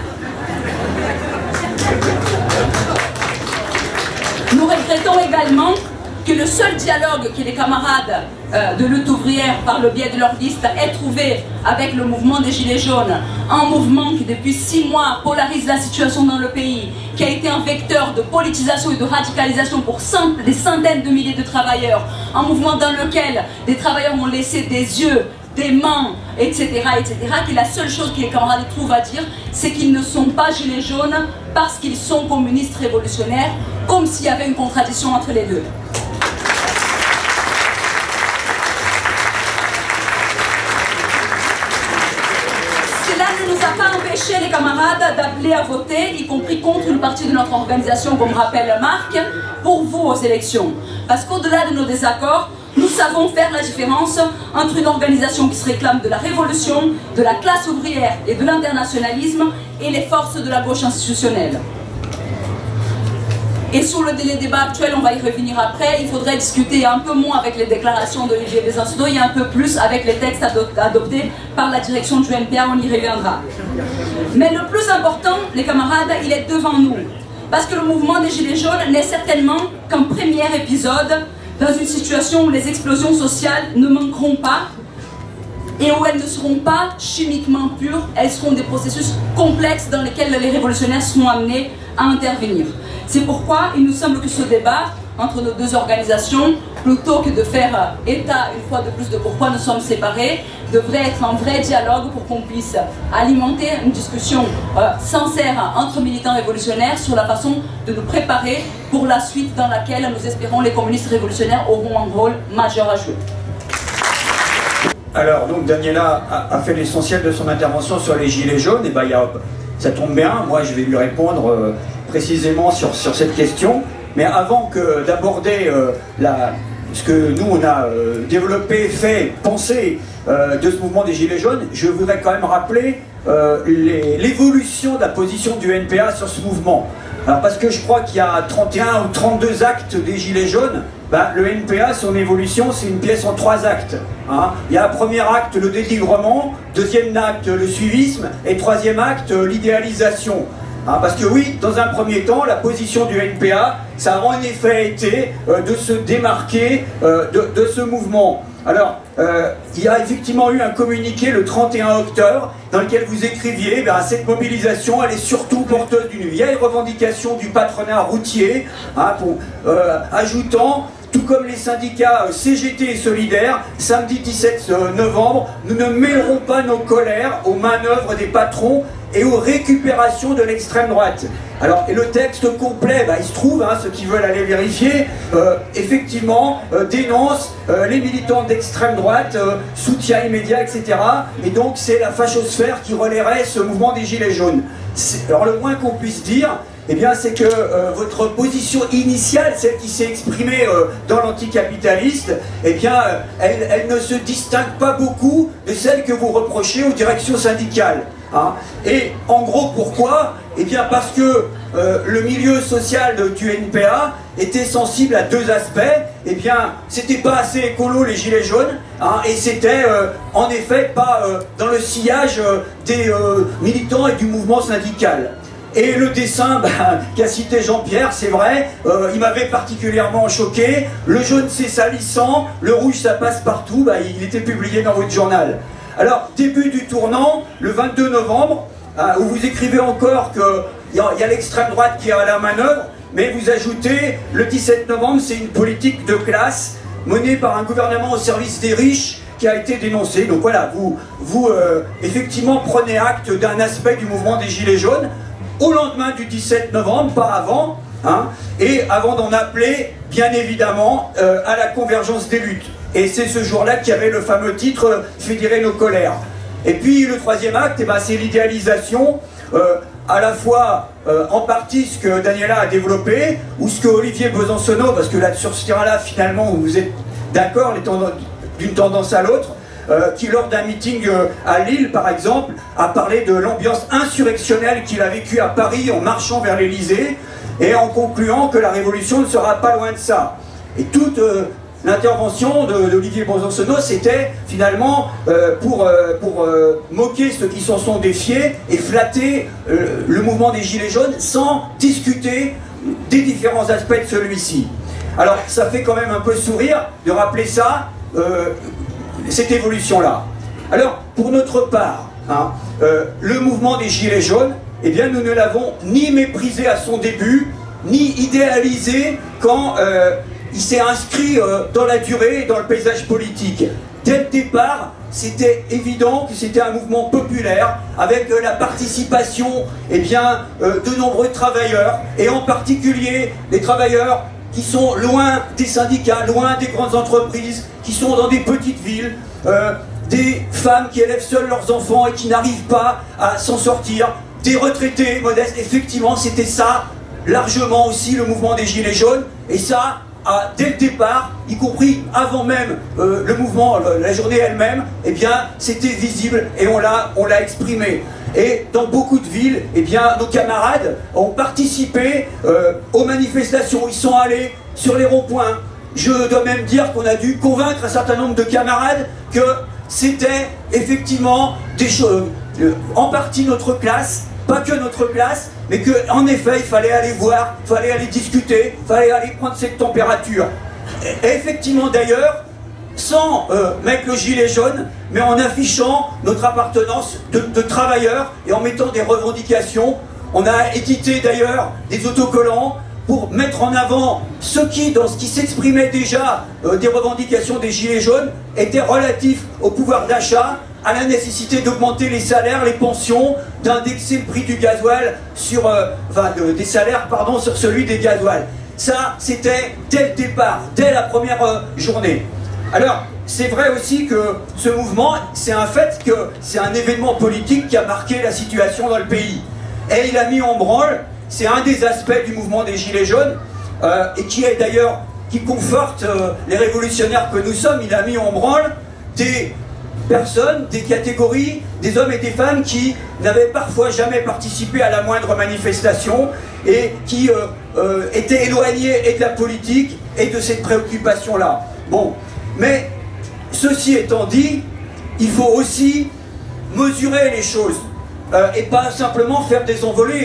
Nous regrettons également que le seul dialogue que les camarades euh, de Lutte ouvrière, par le biais de leur liste, aient trouvé avec le mouvement des Gilets jaunes, un mouvement qui depuis six mois polarise la situation dans le pays, qui a été un vecteur de politisation et de radicalisation pour des centaines de milliers de travailleurs, un mouvement dans lequel des travailleurs ont laissé des yeux, des mains, et cetera, et cetera, que la seule chose que les camarades trouvent à dire, c'est qu'ils ne sont pas Gilets jaunes parce qu'ils sont communistes révolutionnaires, comme s'il y avait une contradiction entre les deux. Ne nous a pas empêché, les camarades, d'appeler à voter, y compris contre une partie de notre organisation, comme rappelle Marc, pour vous aux élections. Parce qu'au-delà de nos désaccords, nous savons faire la différence entre une organisation qui se réclame de la révolution, de la classe ouvrière et de l'internationalisme et les forces de la gauche institutionnelle. Et sur le délai débat actuel, on va y revenir après, il faudrait discuter un peu moins avec les déclarations d'Olivier Besancenot et un peu plus avec les textes adoptés par la direction du N P A, on y reviendra. Mais le plus important, les camarades, il est devant nous. Parce que le mouvement des Gilets jaunes n'est certainement qu'un premier épisode dans une situation où les explosions sociales ne manqueront pas et où elles ne seront pas chimiquement pures, elles seront des processus complexes dans lesquels les révolutionnaires seront amenés à intervenir. C'est pourquoi il nous semble que ce débat entre nos deux organisations, plutôt que de faire état une fois de plus de pourquoi nous sommes séparés, devrait être un vrai dialogue pour qu'on puisse alimenter une discussion euh, sincère entre militants révolutionnaires sur la façon de nous préparer pour la suite dans laquelle nous espérons les communistes révolutionnaires auront un rôle majeur à jouer. Alors, donc Daniela a, a fait l'essentiel de son intervention sur les Gilets jaunes, et ben, y a, ça tombe bien, moi je vais lui répondre euh, précisément sur, sur cette question. Mais avant que d'aborder euh, ce que nous on a euh, développé, fait, pensé euh, de ce mouvement des Gilets jaunes, je voudrais quand même rappeler euh, l'évolution de la position du N P A sur ce mouvement. Alors parce que je crois qu'il y a trente et un ou trente-deux actes des Gilets jaunes, ben, le N P A, son évolution, c'est une pièce en trois actes. Hein. Il y a un premier acte, le dénigrement, deuxième acte, le suivisme, et troisième acte, l'idéalisation. Hein, parce que oui, dans un premier temps, la position du N P A, ça a en effet été euh, de se démarquer euh, de, de ce mouvement. Alors, euh, il y a effectivement eu un communiqué le trente et un octobre dans lequel vous écriviez ben, cette mobilisation, elle est surtout porteuse d'une vieille revendication du patronat routier, hein, pour, euh, ajoutant, tout comme les syndicats C G T et Solidaires, samedi dix-sept novembre, nous ne mêlerons pas nos colères aux manœuvres des patrons et aux récupérations de l'extrême droite. Alors, et le texte complet, bah, il se trouve, hein, ceux qui veulent aller vérifier, euh, effectivement, euh, dénonce euh, les militants d'extrême droite, euh, soutien immédiat, et cetera. Et donc, c'est la fachosphère qui relayerait ce mouvement des Gilets jaunes. Alors, le moins qu'on puisse dire, eh bien, c'est que euh, votre position initiale, celle qui s'est exprimée euh, dans l'anticapitaliste, eh bien, euh, elle, elle ne se distingue pas beaucoup de celle que vous reprochez aux directions syndicales. Hein. Et en gros, pourquoi? Eh bien parce que euh, le milieu social de, du N P A était sensible à deux aspects. Eh bien, c'était pas assez écolo les gilets jaunes, hein, et c'était euh, en effet pas euh, dans le sillage euh, des euh, militants et du mouvement syndical. Et le dessin bah, qu'a cité Jean-Pierre, c'est vrai, euh, il m'avait particulièrement choqué. Le jaune c'est salissant, le rouge ça passe partout, bah, il était publié dans votre journal. Alors, début du tournant, le vingt-deux novembre, hein, où vous écrivez encore qu'il y a, y a l'extrême droite qui est à la manœuvre, mais vous ajoutez, le dix-sept novembre, c'est une politique de classe menée par un gouvernement au service des riches qui a été dénoncée. Donc voilà, vous, vous euh, effectivement prenez acte d'un aspect du mouvement des Gilets jaunes, au lendemain du dix-sept novembre, pas avant, hein, et avant d'en appeler, bien évidemment, euh, à la convergence des luttes. Et c'est ce jour-là qu'il y avait le fameux titre euh, « Fédérer nos colères ». Et puis le troisième acte, eh ben, c'est l'idéalisation, euh, à la fois euh, en partie ce que Daniela a développé, ou ce que Olivier Besancenot, parce que là, sur ce terrain-là, finalement, vous êtes d'accord d'une tendance à l'autre, euh, qui lors d'un meeting euh, à Lille, par exemple, a parlé de l'ambiance insurrectionnelle qu'il a vécue à Paris en marchant vers l'Élysée, et en concluant que la révolution ne sera pas loin de ça. Et toute... Euh, L'intervention d'Olivier Besancenot, c'était finalement euh, pour, euh, pour euh, moquer ceux qui s'en sont défiés et flatter euh, le mouvement des Gilets jaunes sans discuter des différents aspects de celui-ci. Alors, ça fait quand même un peu sourire de rappeler ça, euh, cette évolution-là. Alors, pour notre part, hein, euh, le mouvement des Gilets jaunes, eh bien, nous ne l'avons ni méprisé à son début, ni idéalisé quand... Euh, il s'est inscrit euh, dans la durée et dans le paysage politique. Dès le départ, c'était évident que c'était un mouvement populaire avec euh, la participation eh bien, euh, de nombreux travailleurs, et en particulier les travailleurs qui sont loin des syndicats, loin des grandes entreprises, qui sont dans des petites villes, euh, des femmes qui élèvent seules leurs enfants et qui n'arrivent pas à s'en sortir, des retraités modestes. Effectivement, c'était ça largement aussi le mouvement des Gilets jaunes, et ça, à, dès le départ, y compris avant même euh, le mouvement, euh, la journée elle-même, eh bien, c'était visible et on l'a on l'a exprimé. Et dans beaucoup de villes, eh bien, nos camarades ont participé euh, aux manifestations. Ils sont allés sur les ronds-points. Je dois même dire qu'on a dû convaincre un certain nombre de camarades que c'était effectivement des choses, euh, en partie notre classe, pas que notre classe, mais qu'en effet, il fallait aller voir, il fallait aller discuter, il fallait aller prendre cette température. Et, et effectivement, d'ailleurs, sans euh, mettre le gilet jaune, mais en affichant notre appartenance de, de travailleurs et en mettant des revendications. On a édité d'ailleurs des autocollants pour mettre en avant ce qui, dans ce qui s'exprimait déjà euh, des revendications des gilets jaunes, était relatif au pouvoir d'achat, à la nécessité d'augmenter les salaires, les pensions, d'indexer le prix du gasoil sur, euh, enfin, de, des salaires, pardon, sur celui des gasoils. Ça, c'était dès le départ, dès la première euh, journée. Alors, c'est vrai aussi que ce mouvement, c'est un fait que c'est un événement politique qui a marqué la situation dans le pays. Et il a mis en branle, c'est un des aspects du mouvement des Gilets jaunes, euh, et qui est d'ailleurs, qui conforte euh, les révolutionnaires que nous sommes, il a mis en branle des personnes, des catégories, des hommes et des femmes qui n'avaient parfois jamais participé à la moindre manifestation et qui euh, euh, étaient éloignés et de la politique et de cette préoccupation-là. Bon, mais ceci étant dit, il faut aussi mesurer les choses euh, et pas simplement faire des envolées.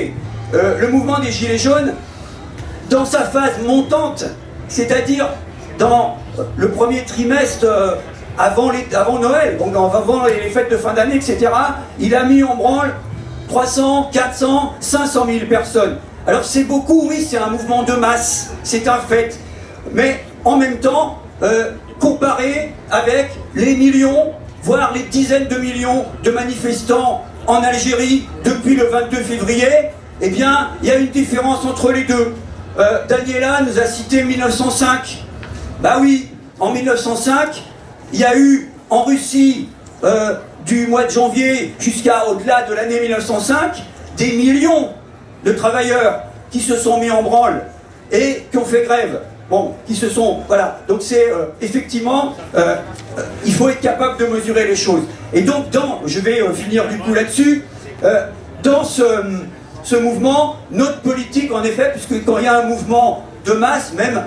euh, le mouvement des Gilets jaunes, dans sa phase montante, c'est-à-dire dans le premier trimestre euh, avant, les, avant Noël, donc avant les fêtes de fin d'année, et cetera, il a mis en branle trois cents, quatre cents, cinq cent mille personnes. Alors c'est beaucoup, oui, c'est un mouvement de masse, c'est un fait. Mais en même temps, euh, comparé avec les millions, voire les dizaines de millions de manifestants en Algérie depuis le vingt-deux février, eh bien, il y a une différence entre les deux. Euh, Daniela nous a cité mille neuf cent cinq. Bah oui, en mille neuf cent cinq, il y a eu en Russie, euh, du mois de janvier jusqu'à au-delà de l'année mille neuf cent cinq, des millions de travailleurs qui se sont mis en branle et qui ont fait grève. Bon, qui se sont... Voilà, donc c'est euh, effectivement, euh, euh, il faut être capable de mesurer les choses. Et donc, dans, je vais euh, finir du coup là-dessus, euh, dans ce, ce mouvement, notre politique, en effet, puisque quand il y a un mouvement de masse, même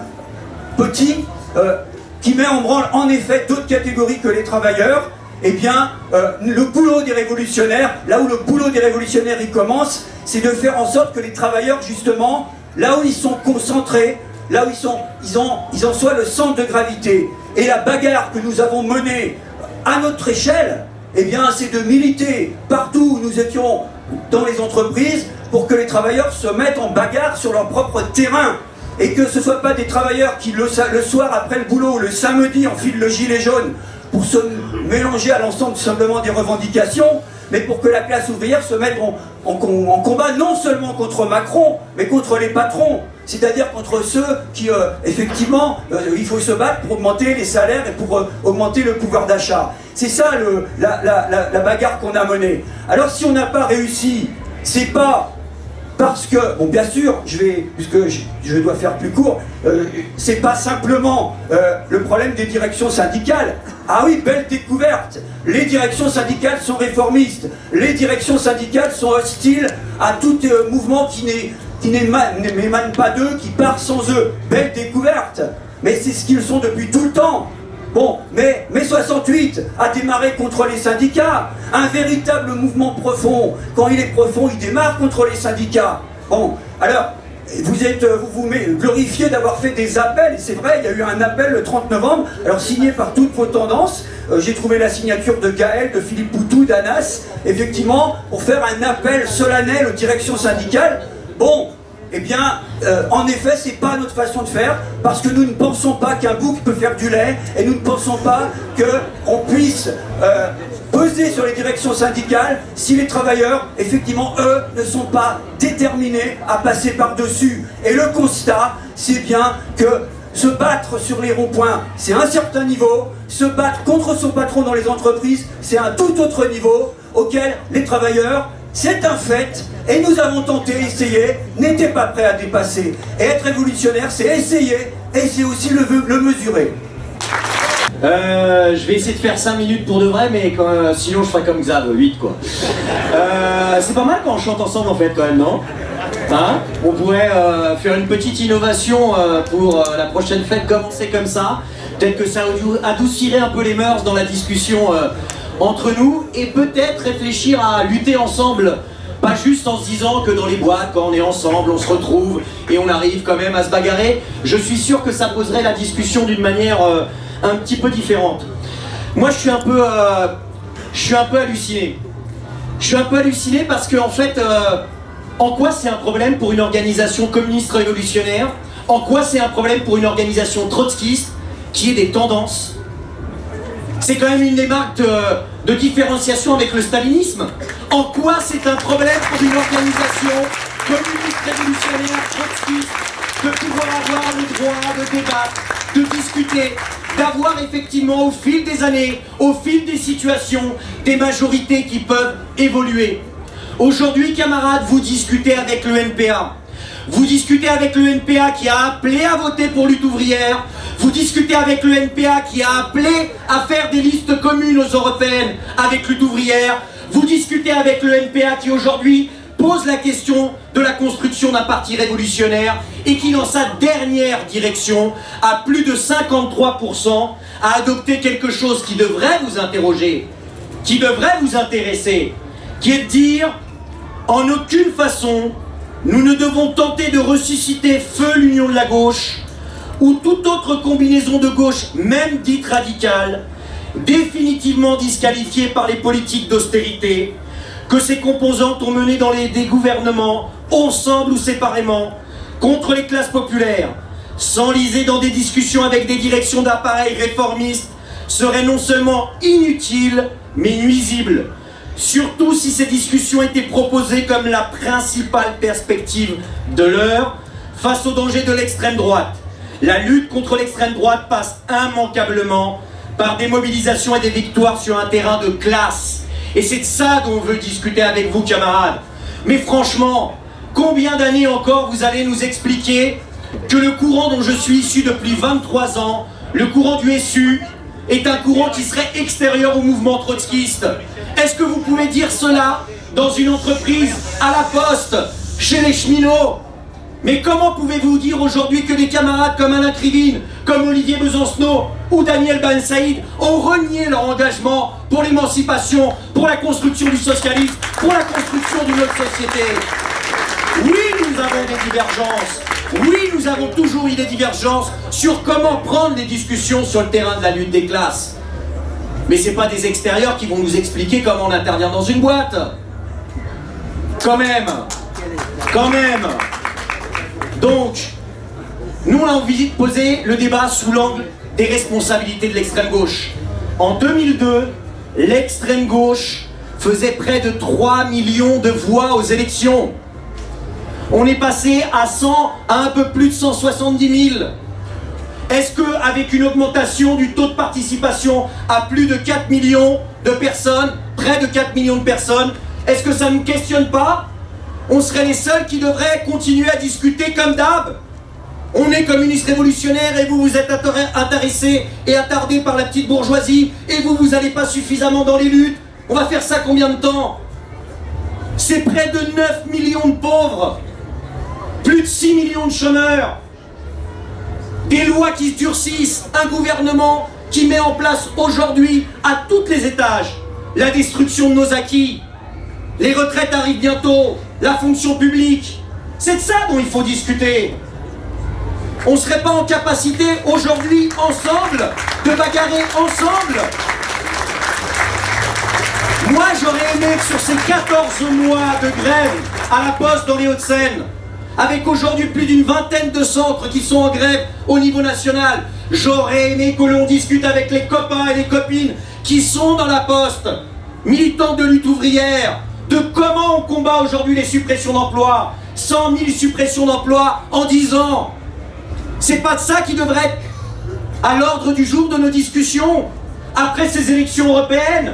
petit, euh, qui met en branle en effet d'autres catégories que les travailleurs, eh bien, euh, le boulot des révolutionnaires, là où le boulot des révolutionnaires il commence, c'est de faire en sorte que les travailleurs, justement, là où ils sont concentrés, là où ils, sont, ils, ont, ils en soient le centre de gravité. Et la bagarre que nous avons menée à notre échelle, eh bien, c'est de militer partout où nous étions dans les entreprises pour que les travailleurs se mettent en bagarre sur leur propre terrain. Et que ce ne soit pas des travailleurs qui, le, le soir après le boulot, le samedi, enfilent le gilet jaune pour se mélanger à l'ensemble simplement des revendications, mais pour que la classe ouvrière se mette en, en, en combat non seulement contre Macron, mais contre les patrons, c'est-à-dire contre ceux qui, euh, effectivement, euh, il faut se battre pour augmenter les salaires et pour euh, augmenter le pouvoir d'achat. C'est ça le, la, la, la, la bagarre qu'on a menée. Alors si on n'a pas réussi, c'est pas parce que, bon bien sûr, je vais, puisque je, je dois faire plus court, euh, c'est pas simplement euh, le problème des directions syndicales. Ah oui, belle découverte, les directions syndicales sont réformistes, les directions syndicales sont hostiles à tout euh, mouvement qui n'émane pas d'eux, qui part sans eux. Belle découverte, mais c'est ce qu'ils sont depuis tout le temps. Bon, mais mai soixante-huit a démarré contre les syndicats, un véritable mouvement profond. Quand il est profond, il démarre contre les syndicats. Bon, alors, vous êtes, vous vous glorifiez d'avoir fait des appels, et c'est vrai, il y a eu un appel le trente novembre, alors signé par toutes vos tendances. Euh, j'ai trouvé la signature de Gaël, de Philippe Poutou, d'Anas, effectivement, pour faire un appel solennel aux directions syndicales. Bon, eh bien, euh, en effet, c'est pas notre façon de faire, parce que nous ne pensons pas qu'un bouc peut faire du lait, et nous ne pensons pas qu'on puisse euh, peser sur les directions syndicales si les travailleurs, effectivement, eux, ne sont pas déterminés à passer par-dessus. Et le constat, c'est bien que se battre sur les ronds-points, c'est un certain niveau, se battre contre son patron dans les entreprises, c'est un tout autre niveau, auquel les travailleurs, c'est un fait, et nous avons tenté, essayé, n'étaient pas prêts à dépasser. Et être révolutionnaire, c'est essayer, et c'est aussi le, le mesurer. Euh, je vais essayer de faire cinq minutes pour de vrai, mais quand, euh, sinon je ferai comme Xav, huit quoi. Euh, c'est pas mal quand on chante ensemble en fait quand même, non? Hein? On pourrait euh, faire une petite innovation euh, pour euh, la prochaine fête, commencer comme ça. Peut-être que ça adoucirait un peu les mœurs dans la discussion euh, entre nous, et peut-être réfléchir à lutter ensemble. Pas juste en se disant que dans les boîtes, quand on est ensemble, on se retrouve et on arrive quand même à se bagarrer. Je suis sûr que ça poserait la discussion d'une manière euh, un petit peu différente. Moi, je suis un peu, euh, je suis un peu halluciné. Je suis un peu halluciné parce que, en fait, euh, en quoi c'est un problème pour une organisation communiste révolutionnaire? En quoi c'est un problème pour une organisation trotskiste qui ait des tendances? C'est quand même une des marques de, de différenciation avec le stalinisme. En quoi c'est un problème pour une organisation communiste révolutionnaire trotskiste de pouvoir avoir le droit de débattre, de discuter, d'avoir effectivement au fil des années, au fil des situations, des majorités qui peuvent évoluer. Aujourd'hui, camarades, vous discutez avec le N P A. Vous discutez avec le N P A qui a appelé à voter pour lutte ouvrière. Vous discutez avec le N P A qui a appelé à faire des listes communes aux européennes avec lutte ouvrière. Vous discutez avec le N P A qui aujourd'hui pose la question de la construction d'un parti révolutionnaire et qui, dans sa dernière direction, à plus de cinquante-trois pour cent, a adopté quelque chose qui devrait vous interroger, qui devrait vous intéresser, qui est de dire, en aucune façon, nous ne devons tenter de ressusciter feu l'union de la gauche, ou toute autre combinaison de gauche, même dite radicale, définitivement disqualifiée par les politiques d'austérité, que ces composantes ont mené dans les, des gouvernements, ensemble ou séparément, contre les classes populaires, s'enliser dans des discussions avec des directions d'appareils réformistes, serait non seulement inutile, mais nuisible. Surtout si ces discussions étaient proposées comme la principale perspective de l'heure face au danger de l'extrême droite. La lutte contre l'extrême droite passe immanquablement par des mobilisations et des victoires sur un terrain de classe. Et c'est de ça dont on veut discuter avec vous, camarades. Mais franchement, combien d'années encore vous allez nous expliquer que le courant dont je suis issu depuis vingt-trois ans, le courant du S U, est un courant qui serait extérieur au mouvement trotskiste? Est-ce que vous pouvez dire cela dans une entreprise, à la poste, chez les cheminots? Mais comment pouvez-vous dire aujourd'hui que des camarades comme Alain Krivine, comme Olivier Besancenot ou Daniel Ben Saïd ont renié leur engagement pour l'émancipation, pour la construction du socialisme, pour la construction d'une autre société? Oui, nous avons des divergences. Oui, nous avons toujours eu des divergences sur comment prendre les discussions sur le terrain de la lutte des classes. Mais ce n'est pas des extérieurs qui vont nous expliquer comment on intervient dans une boîte. Quand même. Quand même. Donc, nous on a envie de poser le débat sous l'angle des responsabilités de l'extrême gauche. En deux mille deux, l'extrême gauche faisait près de trois millions de voix aux élections. On est passé à cent, à un peu plus de cent soixante-dix mille. Est-ce qu'avec une augmentation du taux de participation à plus de quatre millions de personnes, près de quatre millions de personnes, est-ce que ça ne nous questionne pas? On serait les seuls qui devraient continuer à discuter comme d'hab. On est communistes révolutionnaires et vous vous êtes intéressés et attardés par la petite bourgeoisie et vous, vous n'allez pas suffisamment dans les luttes. On va faire ça combien de temps? C'est près de neuf millions de pauvres, plus de six millions de chômeurs, des lois qui se durcissent, un gouvernement qui met en place aujourd'hui à tous les étages la destruction de nos acquis. Les retraites arrivent bientôt, la fonction publique. C'est de ça dont il faut discuter. On ne serait pas en capacité aujourd'hui, ensemble, de bagarrer ensemble? Moi, j'aurais aimé que sur ces quatorze mois de grève à la Poste dans les Hauts-de-Seine, avec aujourd'hui plus d'une vingtaine de centres qui sont en grève au niveau national, j'aurais aimé que l'on discute avec les copains et les copines qui sont dans la Poste, militants de lutte ouvrière, de comment on combat aujourd'hui les suppressions d'emplois. cent mille suppressions d'emplois en dix ans. C'est pas de ça qui devrait être à l'ordre du jour de nos discussions après ces élections européennes.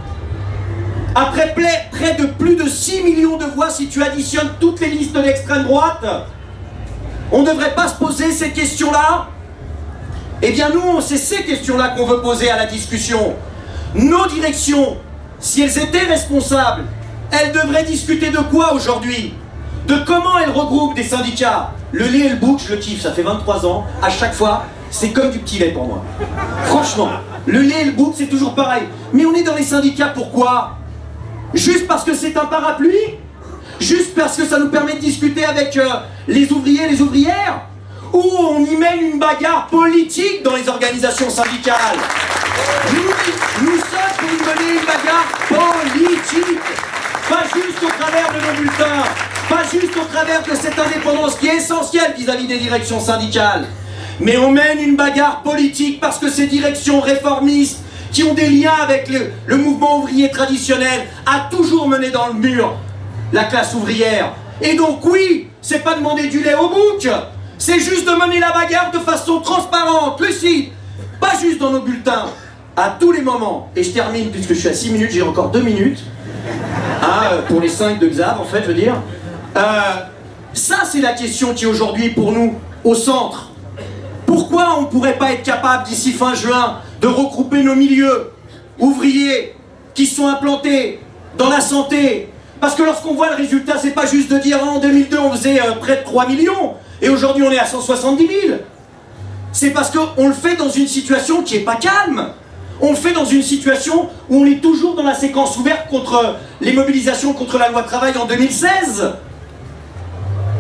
Après près de plus de six millions de voix, si tu additionnes toutes les listes de l'extrême droite, on ne devrait pas se poser ces questions-là? Eh bien nous, c'est ces questions-là qu'on veut poser à la discussion. Nos directions, si elles étaient responsables, elles devraient discuter de quoi aujourd'hui? De comment elles regroupent des syndicats. Le lait et le bouc, je le kiffe, ça fait vingt-trois ans, à chaque fois, c'est comme du petit lait pour moi. Franchement, le lait et le bouc, c'est toujours pareil. Mais on est dans les syndicats, pourquoi? Juste parce que c'est un parapluie? Juste parce que ça nous permet de discuter avec euh, les ouvriers et les ouvrières? Ou on y mène une bagarre politique dans les organisations syndicales? Nous, nous sommes pour y mener une bagarre politique, pas juste au travers de nos bulletins, pas juste au travers de cette indépendance qui est essentielle vis-à-vis des directions syndicales, mais on mène une bagarre politique parce que ces directions réformistes qui ont des liens avec le, le mouvement ouvrier traditionnel a toujours mené dans le mur la classe ouvrière. Et donc oui, c'est pas demander du lait au bouc, c'est juste de mener la bagarre de façon transparente, lucide, pas juste dans nos bulletins, à tous les moments. Et je termine, puisque je suis à six minutes, j'ai encore deux minutes, hein, pour les cinq de Xav en fait, je veux dire. Euh, ça c'est la question qui est aujourd'hui pour nous au centre. Pourquoi on ne pourrait pas être capable d'ici fin juin de regrouper nos milieux ouvriers qui sont implantés dans la santé? Parce que lorsqu'on voit le résultat, c'est pas juste de dire oh, en deux mille deux on faisait euh, près de trois millions et aujourd'hui on est à cent soixante-dix mille. C'est parce qu'on le fait dans une situation qui n'est pas calme. On le fait dans une situation où on est toujours dans la séquence ouverte contre les mobilisations contre la loi travail en deux mille seize.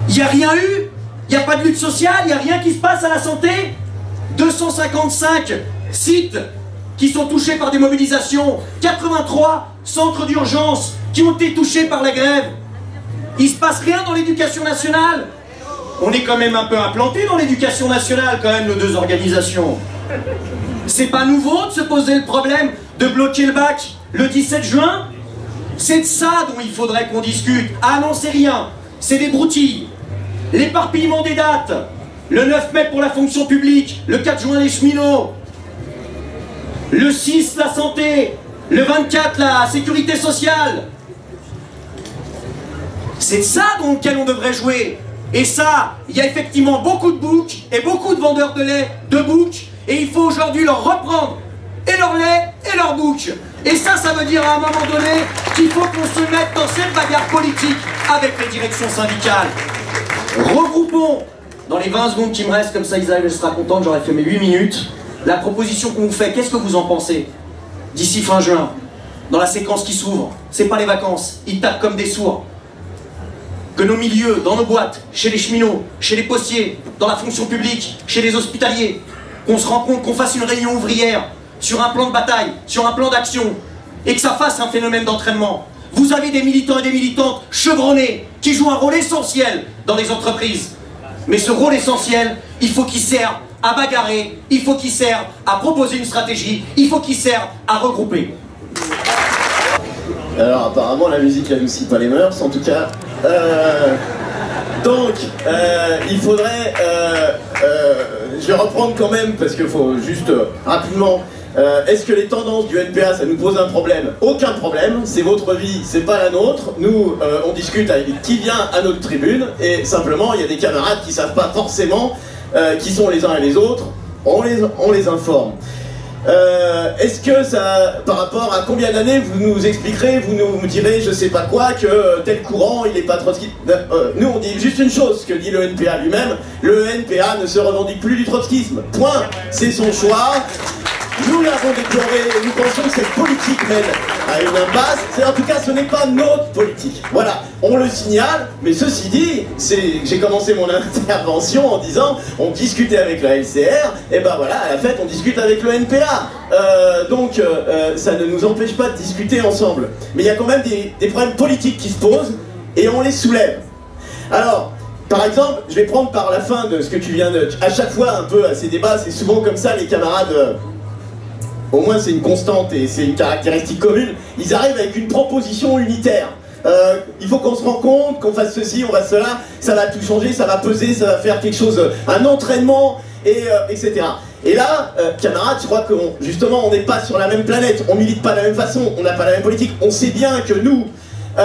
Il n'y a rien eu. Il n'y a pas de lutte sociale, il n'y a rien qui se passe à la santé. deux cent cinquante-cinq sites qui sont touchés par des mobilisations, quatre-vingt-trois centres d'urgence qui ont été touchés par la grève. Il ne se passe rien dans l'éducation nationale. On est quand même un peu implanté dans l'éducation nationale, quand même, nos deux organisations. C'est pas nouveau de se poser le problème de bloquer le bac le dix-sept juin. C'est de ça dont il faudrait qu'on discute. Ah non, c'est rien. C'est des broutilles. L'éparpillement des dates. Le neuf mai pour la fonction publique. Le quatre juin les cheminots. Le six la santé. Le vingt-quatre la sécurité sociale. C'est de ça dont lequel on devrait jouer. Et ça, il y a effectivement beaucoup de boucs et beaucoup de vendeurs de lait de boucs. Et il faut aujourd'hui leur reprendre et leur lait et leur bouc. Et ça, ça veut dire à un moment donné qu'il faut qu'on se mette dans cette bagarre politique avec les directions syndicales. Regroupons, dans les vingt secondes qui me restent, comme ça Isabelle sera contente, j'aurais fait mes huit minutes, la proposition qu'on vous fait, qu'est-ce que vous en pensez? D'ici fin juin, dans la séquence qui s'ouvre, c'est pas les vacances, ils tapent comme des sourds. Que nos milieux, dans nos boîtes, chez les cheminots, chez les postiers, dans la fonction publique, chez les hospitaliers, qu'on se rend compte, qu'on fasse une réunion ouvrière sur un plan de bataille, sur un plan d'action, et que ça fasse un phénomène d'entraînement. Vous avez des militants et des militantes chevronnés qui jouent un rôle essentiel dans les entreprises. Mais ce rôle essentiel, il faut qu'il serve à bagarrer, il faut qu'il serve à proposer une stratégie, il faut qu'il serve à regrouper. Alors apparemment la musique n'adoucit pas les mœurs, en tout cas. Euh, donc, euh, il faudrait... Euh, euh, je vais reprendre quand même, parce qu'il faut juste euh, rapidement... Euh, Est-ce que les tendances du N P A, ça nous pose un problème? Aucun problème, c'est votre vie, c'est pas la nôtre. Nous, euh, on discute avec qui vient à notre tribune, et simplement, il y a des camarades qui savent pas forcément euh, qui sont les uns et les autres, on les, on les informe. Euh, Est-ce que ça, par rapport à combien d'années vous nous expliquerez, vous nous direz, je sais pas quoi, que tel courant, il est pas trotskiste. euh, Nous, on dit juste une chose, que dit le N P A lui-même, le N P A ne se revendique plus du trotskisme. Point. C'est son choix. Nous l'avons déploré, nous pensons que cette politique mène à une impasse. En tout cas, ce n'est pas notre politique. Voilà, on le signale, mais ceci dit, j'ai commencé mon intervention en disant on discutait avec la L C R, et ben voilà, à la fête, on discute avec le N P A. Euh, donc, euh, ça ne nous empêche pas de discuter ensemble. Mais il y a quand même des, des problèmes politiques qui se posent, et on les soulève. Alors, par exemple, je vais prendre par la fin de ce que tu viens de... À chaque fois, un peu, à ces débats, c'est souvent comme ça, les camarades... Euh, au moins c'est une constante et c'est une caractéristique commune, ils arrivent avec une proposition unitaire. Euh, il faut qu'on se rende compte, qu'on fasse ceci, on fasse cela, ça va tout changer, ça va peser, ça va faire quelque chose, un entraînement, et, euh, et cetera. Et là, euh, camarades, je crois que on, justement on n'est pas sur la même planète, on milite pas de la même façon, on n'a pas la même politique, on sait bien que nous, euh,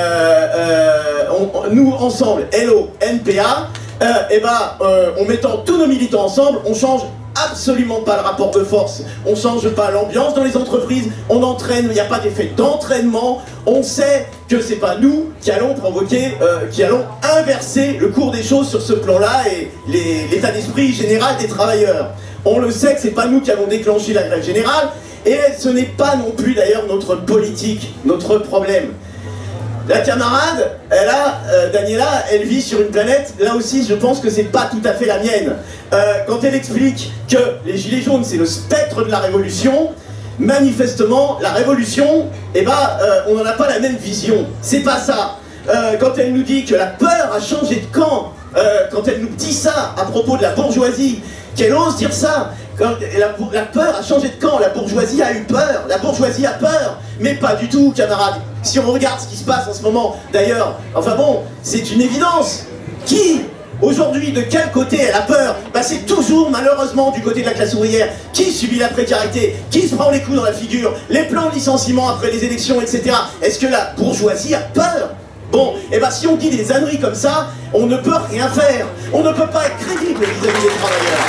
euh, on, nous ensemble, L O, N P A, euh, et ben, euh, en mettant tous nos militants ensemble, on change absolument pas le rapport de force, on change pas l'ambiance dans les entreprises, on entraîne, il n'y a pas d'effet d'entraînement, on sait que c'est pas nous qui allons provoquer, euh, qui allons inverser le cours des choses sur ce plan-là et l'état d'esprit général des travailleurs. On le sait que c'est pas nous qui allons déclencher la grève générale, et ce n'est pas non plus d'ailleurs notre politique, notre problème. La camarade, elle a, euh, Daniela, elle vit sur une planète, là aussi je pense que c'est pas tout à fait la mienne. Euh, quand elle explique que les gilets jaunes c'est le spectre de la révolution, manifestement la révolution, eh ben, euh, on n'en a pas la même vision. C'est pas ça. Euh, quand elle nous dit que la peur a changé de camp, euh, quand elle nous dit ça à propos de la bourgeoisie, qu'elle ose dire ça, quand la, la peur a changé de camp, la bourgeoisie a eu peur, la bourgeoisie a peur, mais pas du tout, camarades. Si on regarde ce qui se passe en ce moment, d'ailleurs, enfin bon, c'est une évidence. Qui, aujourd'hui, de quel côté elle a peur? Bah c'est toujours, malheureusement, du côté de la classe ouvrière. Qui subit la précarité? Qui se prend les coups dans la figure? Les plans de licenciement après les élections, et cetera. Est-ce que la bourgeoisie a peur? Bon, et bah si on dit des âneries comme ça, on ne peut rien faire. On ne peut pas être crédible vis-à-vis des travailleurs.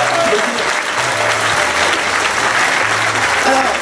Alors,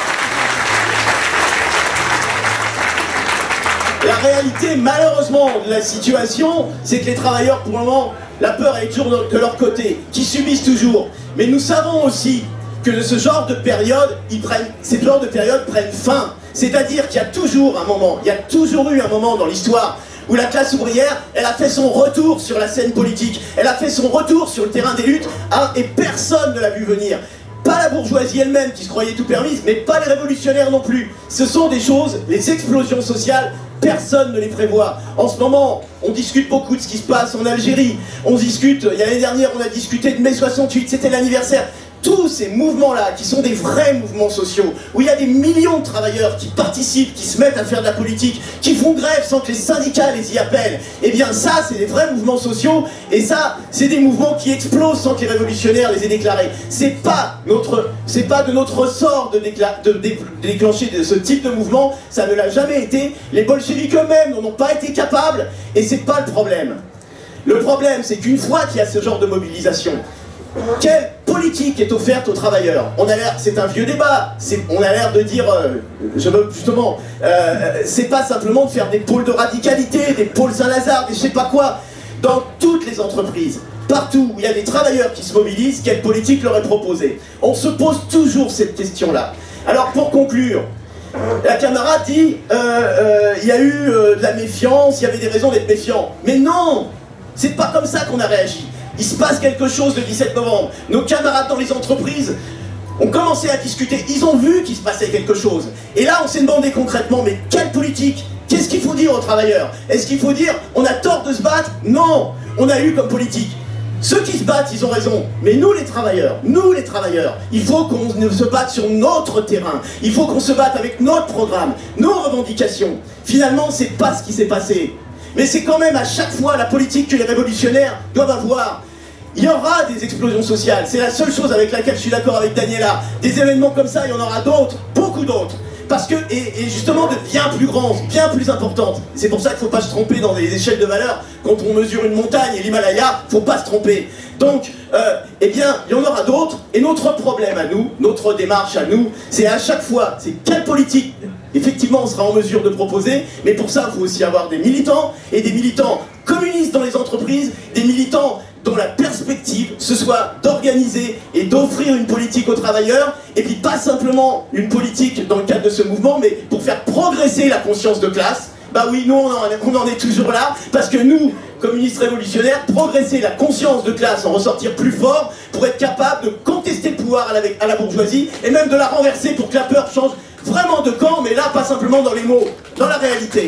la réalité, malheureusement, de la situation, c'est que les travailleurs, pour le moment, la peur est toujours de leur côté, qui subissent toujours. Mais nous savons aussi que de ce genre de période, ils prennent, ces genres de périodes prennent fin. C'est-à-dire qu'il y a toujours un moment, il y a toujours eu un moment dans l'histoire où la classe ouvrière, elle a fait son retour sur la scène politique, elle a fait son retour sur le terrain des luttes, hein, et personne ne l'a vu venir. Pas la bourgeoisie elle-même qui se croyait tout permise, mais pas les révolutionnaires non plus. Ce sont des choses, les explosions sociales, personne ne les prévoit. En ce moment, on discute beaucoup de ce qui se passe en Algérie. On discute, il y a l'année dernière, on a discuté de mai soixante-huit, c'était l'anniversaire. Tous ces mouvements-là, qui sont des vrais mouvements sociaux, où il y a des millions de travailleurs qui participent, qui se mettent à faire de la politique, qui font grève sans que les syndicats les y appellent, eh bien ça, c'est des vrais mouvements sociaux, et ça, c'est des mouvements qui explosent sans que les révolutionnaires les aient déclarés. C'est pas notre, c'est pas de notre ressort de, de, de déclencher de ce type de mouvement, ça ne l'a jamais été. Les bolcheviks eux-mêmes n'en ont pas été capables, et c'est pas le problème. Le problème, c'est qu'une fois qu'il y a ce genre de mobilisation, quelle politique est offerte aux travailleurs? On a l'air, c'est un vieux débat, on a l'air de dire, euh, je veux justement, euh, c'est pas simplement de faire des pôles de radicalité, des pôles Saint-Lazare, des je sais pas quoi. Dans toutes les entreprises, partout où il y a des travailleurs qui se mobilisent, quelle politique leur est proposée? On se pose toujours cette question-là. Alors pour conclure, la camarade dit, euh, euh, il y a eu euh, de la méfiance, il y avait des raisons d'être méfiant. Mais non, c'est pas comme ça qu'on a réagi. Il se passe quelque chose le dix-sept novembre. Nos camarades dans les entreprises ont commencé à discuter. Ils ont vu qu'il se passait quelque chose. Et là, on s'est demandé concrètement, mais quelle politique? Qu'est-ce qu'il faut dire aux travailleurs? Est-ce qu'il faut dire, on a tort de se battre? Non, on a eu comme politique. Ceux qui se battent, ils ont raison. Mais nous, les travailleurs, nous, les travailleurs, il faut qu'on se batte sur notre terrain. Il faut qu'on se batte avec notre programme, nos revendications. Finalement, c'est pas ce qui s'est passé. Mais c'est quand même à chaque fois la politique que les révolutionnaires doivent avoir. Il y aura des explosions sociales, c'est la seule chose avec laquelle je suis d'accord avec Daniela. Des événements comme ça, il y en aura d'autres, beaucoup d'autres. Parce que, et, et justement de bien plus grandes, bien plus importantes. C'est pour ça qu'il ne faut pas se tromper dans les échelles de valeur. Quand on mesure une montagne et l'Himalaya, il ne faut pas se tromper. Donc, euh, eh bien, il y en aura d'autres. Et notre problème à nous, notre démarche à nous, c'est à chaque fois, c'est quelle politique effectivement on sera en mesure de proposer, mais pour ça il faut aussi avoir des militants, et des militants communistes dans les entreprises, des militants dont la perspective ce soit d'organiser et d'offrir une politique aux travailleurs, et puis pas simplement une politique dans le cadre de ce mouvement, mais pour faire progresser la conscience de classe. Bah oui, nous on en, on en est toujours là, parce que nous, communistes révolutionnaires, progresser la conscience de classe, en ressortir plus fort, pour être capable de contester le pouvoir à la, à la bourgeoisie, et même de la renverser pour que la peur change vraiment de camp, mais là pas simplement dans les mots, dans la réalité.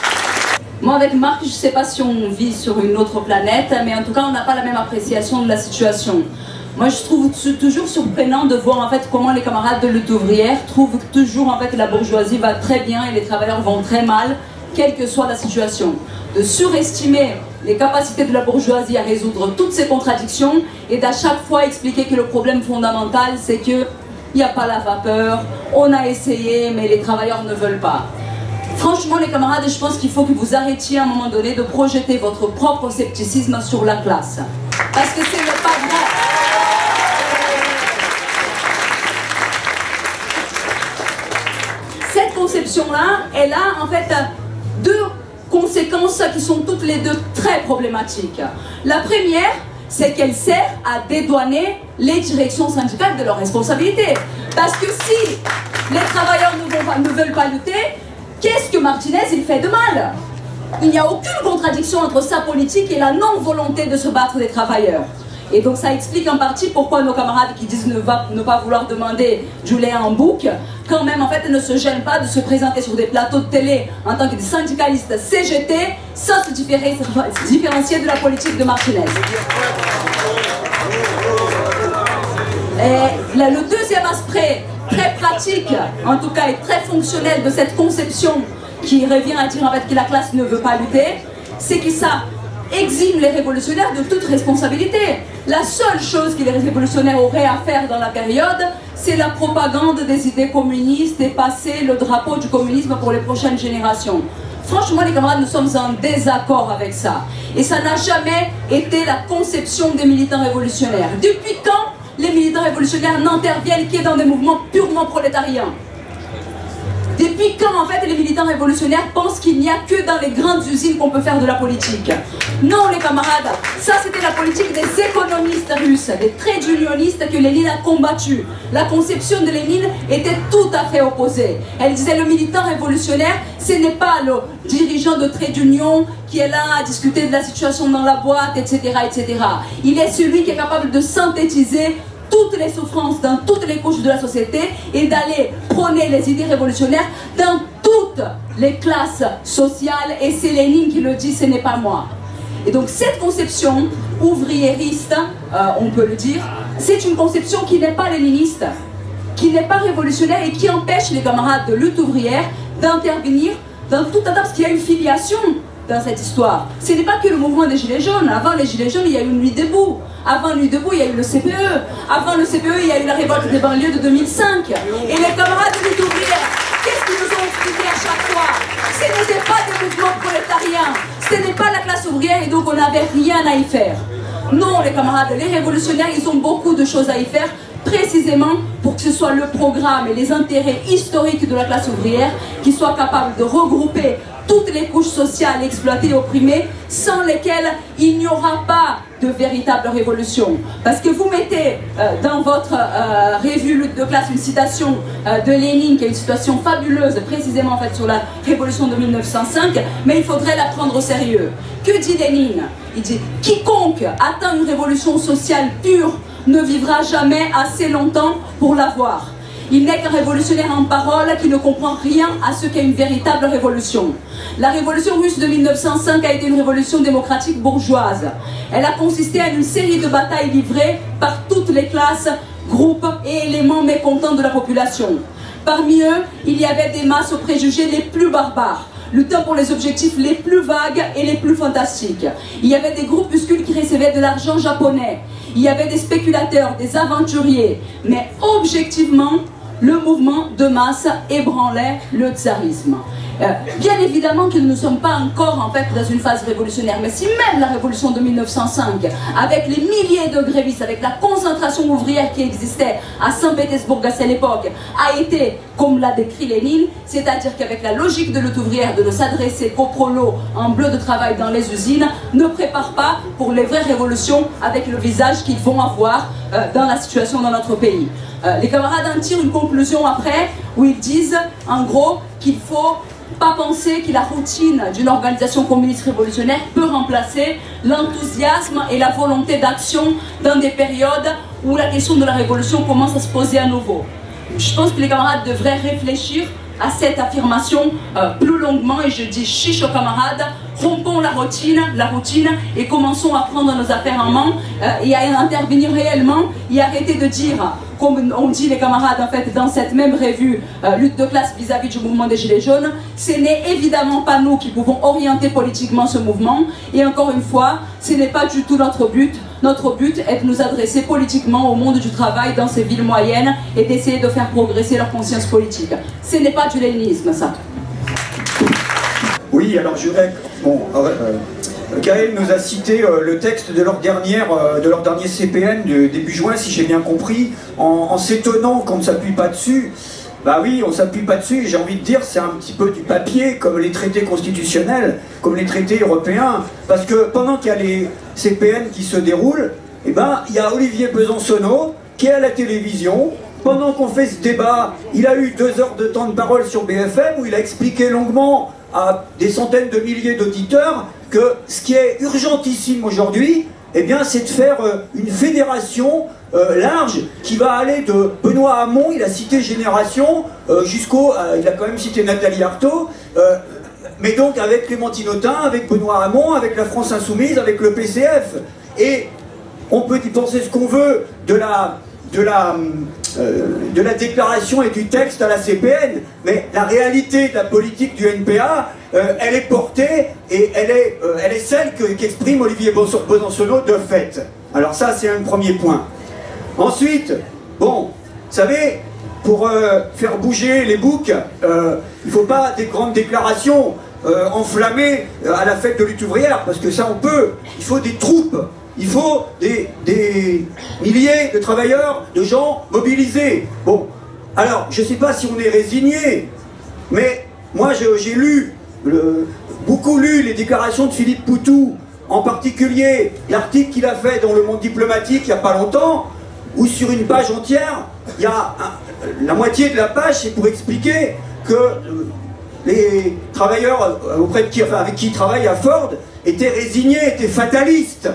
Moi avec Marc, je ne sais pas si on vit sur une autre planète, mais en tout cas on n'a pas la même appréciation de la situation. Moi je trouve toujours surprenant de voir en fait comment les camarades de lutte ouvrière trouvent toujours en fait que la bourgeoisie va très bien et les travailleurs vont très mal, quelle que soit la situation. De surestimer les capacités de la bourgeoisie à résoudre toutes ces contradictions et d'à chaque fois expliquer que le problème fondamental c'est que il n'y a pas la vapeur, on a essayé mais les travailleurs ne veulent pas. Franchement les camarades, je pense qu'il faut que vous arrêtiez à un moment donné de projeter votre propre scepticisme sur la classe. Parce que ce n'est pas vrai. Cette conception-là, elle a en fait deux conséquences qui sont toutes les deux très problématiques. La première, c'est qu'elle sert à dédouaner les directions syndicales de leurs responsabilités. Parce que si les travailleurs ne, vont pas, ne veulent pas lutter, qu'est-ce que Martinez il fait de mal? Il n'y a aucune contradiction entre sa politique et la non-volonté de se battre des travailleurs. Et donc ça explique en partie pourquoi nos camarades qui disent ne, va, ne pas vouloir demander Julien en bouc, quand même en fait ne se gênent pas de se présenter sur des plateaux de télé en tant que syndicalistes C G T sans se différencier de la politique de Martinez. Et là, le deuxième aspect très pratique, en tout cas et très fonctionnel de cette conception qui revient à dire en fait que la classe ne veut pas lutter, c'est que ça exime les révolutionnaires de toute responsabilité. La seule chose que les révolutionnaires auraient à faire dans la période, c'est la propagande des idées communistes et passer le drapeau du communisme pour les prochaines générations. Franchement, les camarades, nous sommes en désaccord avec ça. Et ça n'a jamais été la conception des militants révolutionnaires. Depuis quand les militants révolutionnaires n'interviennent que dans des mouvements purement prolétariens? Depuis quand en fait les militants révolutionnaires pensent qu'il n'y a que dans les grandes usines qu'on peut faire de la politique? Non les camarades, ça c'était la politique des économistes russes, des trade unionistes que Lénine a combattu. La conception de Lénine était tout à fait opposée. Elle disait le militant révolutionnaire, ce n'est pas le, dirigeant de trade union qui est là à discuter de la situation dans la boîte, et cetera, et cetera. Il est celui qui est capable de synthétiser toutes les souffrances dans toutes les couches de la société et d'aller prôner les idées révolutionnaires dans toutes les classes sociales. Et c'est Lénine qui le dit, ce n'est pas moi. Et donc cette conception ouvriériste, euh, on peut le dire, c'est une conception qui n'est pas léniniste, qui n'est pas révolutionnaire et qui empêche les camarades de lutte ouvrière d'intervenir dans tout un tas, parce qu'il y a une filiation dans cette histoire. Ce n'est pas que le mouvement des Gilets jaunes. Avant les Gilets jaunes, il y a eu une Nuit debout. Avant Nuit debout, il y a eu le C P E. Avant le C P E, il y a eu la révolte des banlieues de deux mille cinq. Et les camarades de lutte ouvrière, qu'est-ce qu'ils nous ont expliqué à chaque fois? Ce n'était pas des mouvements prolétariens. Ce n'est pas la classe ouvrière et donc on n'avait rien à y faire. Non, les camarades, les révolutionnaires, ils ont beaucoup de choses à y faire, précisément pour que ce soit le programme et les intérêts historiques de la classe ouvrière qui soient capables de regrouper toutes les couches sociales exploitées et opprimées, sans lesquelles il n'y aura pas de véritable révolution. Parce que vous mettez euh, dans votre euh, revue Lutte de classe une citation euh, de Lénine, qui est une citation fabuleuse, précisément en fait sur la révolution de mille neuf cent cinq, mais il faudrait la prendre au sérieux. Que dit Lénine? Il dit « Quiconque atteint une révolution sociale pure ne vivra jamais assez longtemps pour l'avoir. Il n'est qu'un révolutionnaire en parole qui ne comprend rien à ce qu'est une véritable révolution. La révolution russe de mille neuf cent cinq a été une révolution démocratique bourgeoise. Elle a consisté en une série de batailles livrées par toutes les classes, groupes et éléments mécontents de la population. Parmi eux, il y avait des masses aux préjugés les plus barbares, luttant pour les objectifs les plus vagues et les plus fantastiques. Il y avait des groupuscules qui recevaient de l'argent japonais. Il y avait des spéculateurs, des aventuriers. Mais objectivement, le mouvement de masse ébranlait le tsarisme. Euh, bien évidemment que nous ne sommes pas encore en fait dans une phase révolutionnaire, mais si même la révolution de mille neuf cent cinq, avec les milliers de grévistes, avec la concentration ouvrière qui existait à Saint-Pétersbourg à cette époque, a été, comme l'a décrit Lénine, c'est-à-dire qu'avec la logique de lutte ouvrière de ne s'adresser qu'aux prolos en bleu de travail dans les usines, ne prépare pas pour les vraies révolutions avec le visage qu'ils vont avoir euh, dans la situation dans notre pays. Euh, les camarades en tirent une conclusion après, où ils disent, en gros, qu'il faut pas penser que la routine d'une organisation communiste révolutionnaire peut remplacer l'enthousiasme et la volonté d'action dans des périodes où la question de la révolution commence à se poser à nouveau. Je pense que les camarades devraient réfléchir à cette affirmation euh, plus longuement, et je dis chiche aux camarades, rompons la routine, la routine et commençons à prendre nos affaires en main euh, et à intervenir réellement et arrêter de dire, comme on dit les camarades en fait dans cette même revue euh, lutte de classe vis-à-vis du mouvement des Gilets jaunes, ce n'est évidemment pas nous qui pouvons orienter politiquement ce mouvement, et encore une fois, ce n'est pas du tout notre but. Notre but est de nous adresser politiquement au monde du travail dans ces villes moyennes et d'essayer de faire progresser leur conscience politique. Ce n'est pas du léninisme, ça. Oui, alors je voudrais... Bon, euh, Gaël nous a cité euh, le texte de leur, dernière, euh, de leur dernier C P N de début juin, si j'ai bien compris, en, en s'étonnant qu'on ne s'appuie pas dessus. Bah oui, on ne s'appuie pas dessus, et j'ai envie de dire, c'est un petit peu du papier, comme les traités constitutionnels, comme les traités européens, parce que pendant qu'il y a les C P N qui se déroulent, eh ben, il y a Olivier Besancenot, qui est à la télévision. Pendant qu'on fait ce débat, il a eu deux heures de temps de parole sur B F M, où il a expliqué longuement à des centaines de milliers d'auditeurs que ce qui est urgentissime aujourd'hui, eh bien, c'est de faire euh, une fédération euh, large qui va aller de Benoît Hamon, il a cité Génération, euh, jusqu'au, euh, il a quand même cité Nathalie Arthaud, euh, mais donc avec Clémentine Autain, avec Benoît Hamon, avec la France Insoumise, avec le P C F. Et on peut y penser ce qu'on veut de la, de la, euh, de la déclaration et du texte à la C P N, mais la réalité de la politique du N P A, euh, elle est portée et elle est, euh, elle est celle qu'exprime Olivier Besancenot de fait. Alors ça, c'est un premier point. Ensuite, bon, vous savez, pour euh, faire bouger les boucs, euh, il ne faut pas des grandes déclarations euh, enflammées euh, à la fête de lutte ouvrière, parce que ça on peut. Il faut des troupes, il faut des, des milliers de travailleurs, de gens mobilisés. Bon, alors, je ne sais pas si on est résigné, mais moi j'ai lu, le, beaucoup lu les déclarations de Philippe Poutou, en particulier l'article qu'il a fait dans Le Monde diplomatique il n'y a pas longtemps, où sur une page entière, il y a un, la moitié de la page, c'est pour expliquer que euh, les travailleurs auprès de qui, enfin, avec qui il travaille à Ford étaient résignés, étaient fatalistes.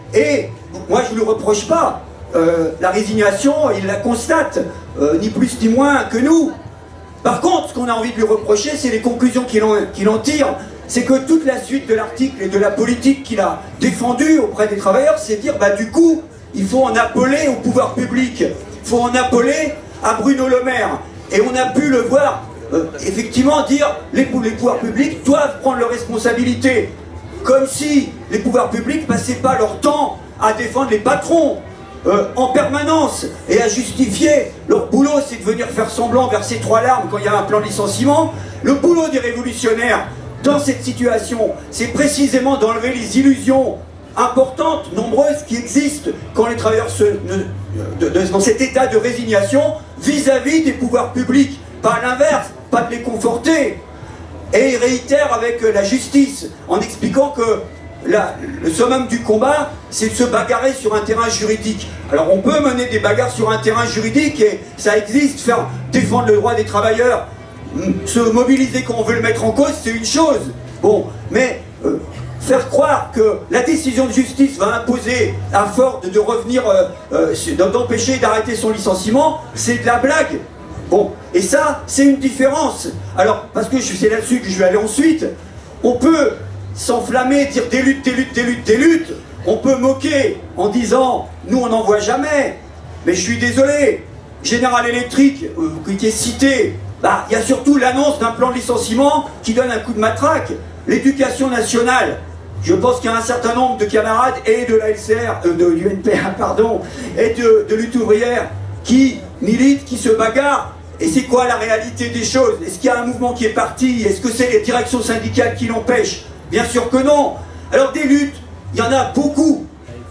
Et moi je ne lui reproche pas euh, la résignation, il la constate, euh, ni plus ni moins que nous. Par contre, ce qu'on a envie de lui reprocher, c'est les conclusions qu'il en, qu'il en tire. C'est que toute la suite de l'article et de la politique qu'il a défendue auprès des travailleurs, c'est dire, bah du coup, il faut en appeler au pouvoir public, il faut en appeler à Bruno Le Maire. Et on a pu le voir, euh, effectivement, dire, les, les pouvoirs publics doivent prendre leurs responsabilités. Comme si les pouvoirs publics passaient pas leur temps à défendre les patrons euh, en permanence et à justifier. Leur boulot, c'est de venir faire semblant, verser trois larmes quand il y a un plan de licenciement. Le boulot des révolutionnaires dans cette situation, c'est précisément d'enlever les illusions importantes, nombreuses, qui existent quand les travailleurs se, ne, de, de, dans cet état de résignation vis-à-vis des pouvoirs publics. Pas l'inverse, pas de les conforter. Et il réitère avec la justice en expliquant que la, le summum du combat, c'est de se bagarrer sur un terrain juridique. Alors on peut mener des bagarres sur un terrain juridique et ça existe, faire défendre le droit des travailleurs, se mobiliser quand on veut le mettre en cause, c'est une chose. Bon, mais euh, faire croire que la décision de justice va imposer à Ford de revenir, euh, euh, d'empêcher d'arrêter son licenciement, c'est de la blague. Bon, et ça, c'est une différence. Alors, parce que c'est là-dessus que je vais aller ensuite, on peut s'enflammer, dire des luttes, des luttes, des luttes, des luttes. On peut moquer en disant, nous on n'en voit jamais. Mais je suis désolé, General Electric, euh, qui est cité, bah, il y a surtout l'annonce d'un plan de licenciement qui donne un coup de matraque. L'éducation nationale, je pense qu'il y a un certain nombre de camarades et de la L C R, euh, de l'U N P A, pardon, et de, de lutte ouvrière qui militent, qui se bagarrent. Et c'est quoi la réalité des choses? Est-ce qu'il y a un mouvement qui est parti? Est-ce que c'est les directions syndicales qui l'empêchent? Bien sûr que non. Alors des luttes, il y en a beaucoup.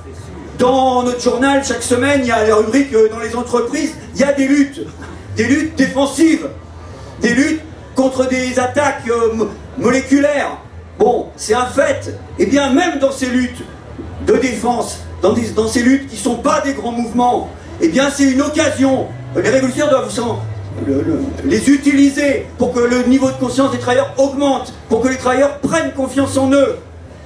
Dans notre journal, chaque semaine, il y a la rubrique euh, dans les entreprises, il y a des luttes. Des luttes défensives. Des luttes contre des attaques euh, moléculaires. Bon, c'est un fait. Et bien même dans ces luttes de défense, dans, des, dans ces luttes qui ne sont pas des grands mouvements, eh bien c'est une occasion. Les révolutionnaires doivent s'en... Le, le, les utiliser pour que le niveau de conscience des travailleurs augmente, pour que les travailleurs prennent confiance en eux.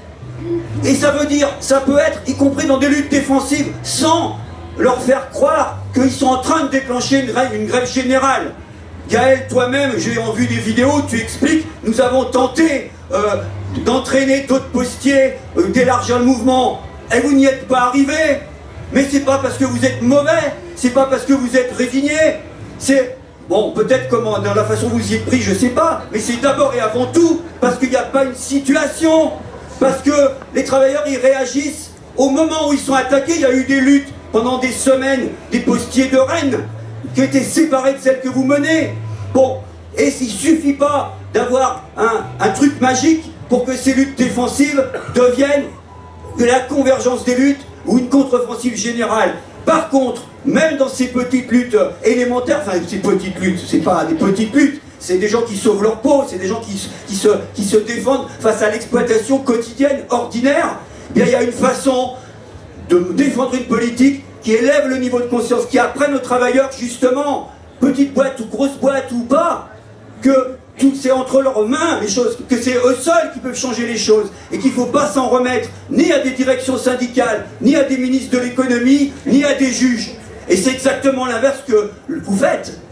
Et ça veut dire, ça peut être, y compris dans des luttes défensives, sans leur faire croire qu'ils sont en train de déclencher une grève, une grève générale. Gaël, toi-même, j'ai vu des vidéos, tu expliques, nous avons tenté euh, d'entraîner d'autres postiers, euh, d'élargir le mouvement, et vous n'y êtes pas arrivés. Mais c'est pas parce que vous êtes mauvais, c'est pas parce que vous êtes résigné, c'est... Bon, peut-être comment, dans la façon dont vous y êtes pris, je sais pas, mais c'est d'abord et avant tout parce qu'il n'y a pas une situation, parce que les travailleurs, ils réagissent au moment où ils sont attaqués. Il y a eu des luttes pendant des semaines, des postiers de Rennes qui étaient séparés de celles que vous menez. Bon, et il ne suffit pas d'avoir un, un truc magique pour que ces luttes défensives deviennent de la convergence des luttes ou une contre-offensive générale. Par contre, même dans ces petites luttes élémentaires, enfin ces petites luttes, c'est pas des petites luttes, c'est des gens qui sauvent leur peau, c'est des gens qui, qui, se, qui se défendent face à l'exploitation quotidienne, ordinaire. Eh bien, il y a une façon de défendre une politique qui élève le niveau de conscience, qui apprenne aux travailleurs justement, petite boîte ou grosse boîte ou pas, que tout c'est entre leurs mains les choses, que c'est eux seuls qui peuvent changer les choses et qu'il ne faut pas s'en remettre ni à des directions syndicales, ni à des ministres de l'économie, ni à des juges. Et c'est exactement l'inverse que vous faites.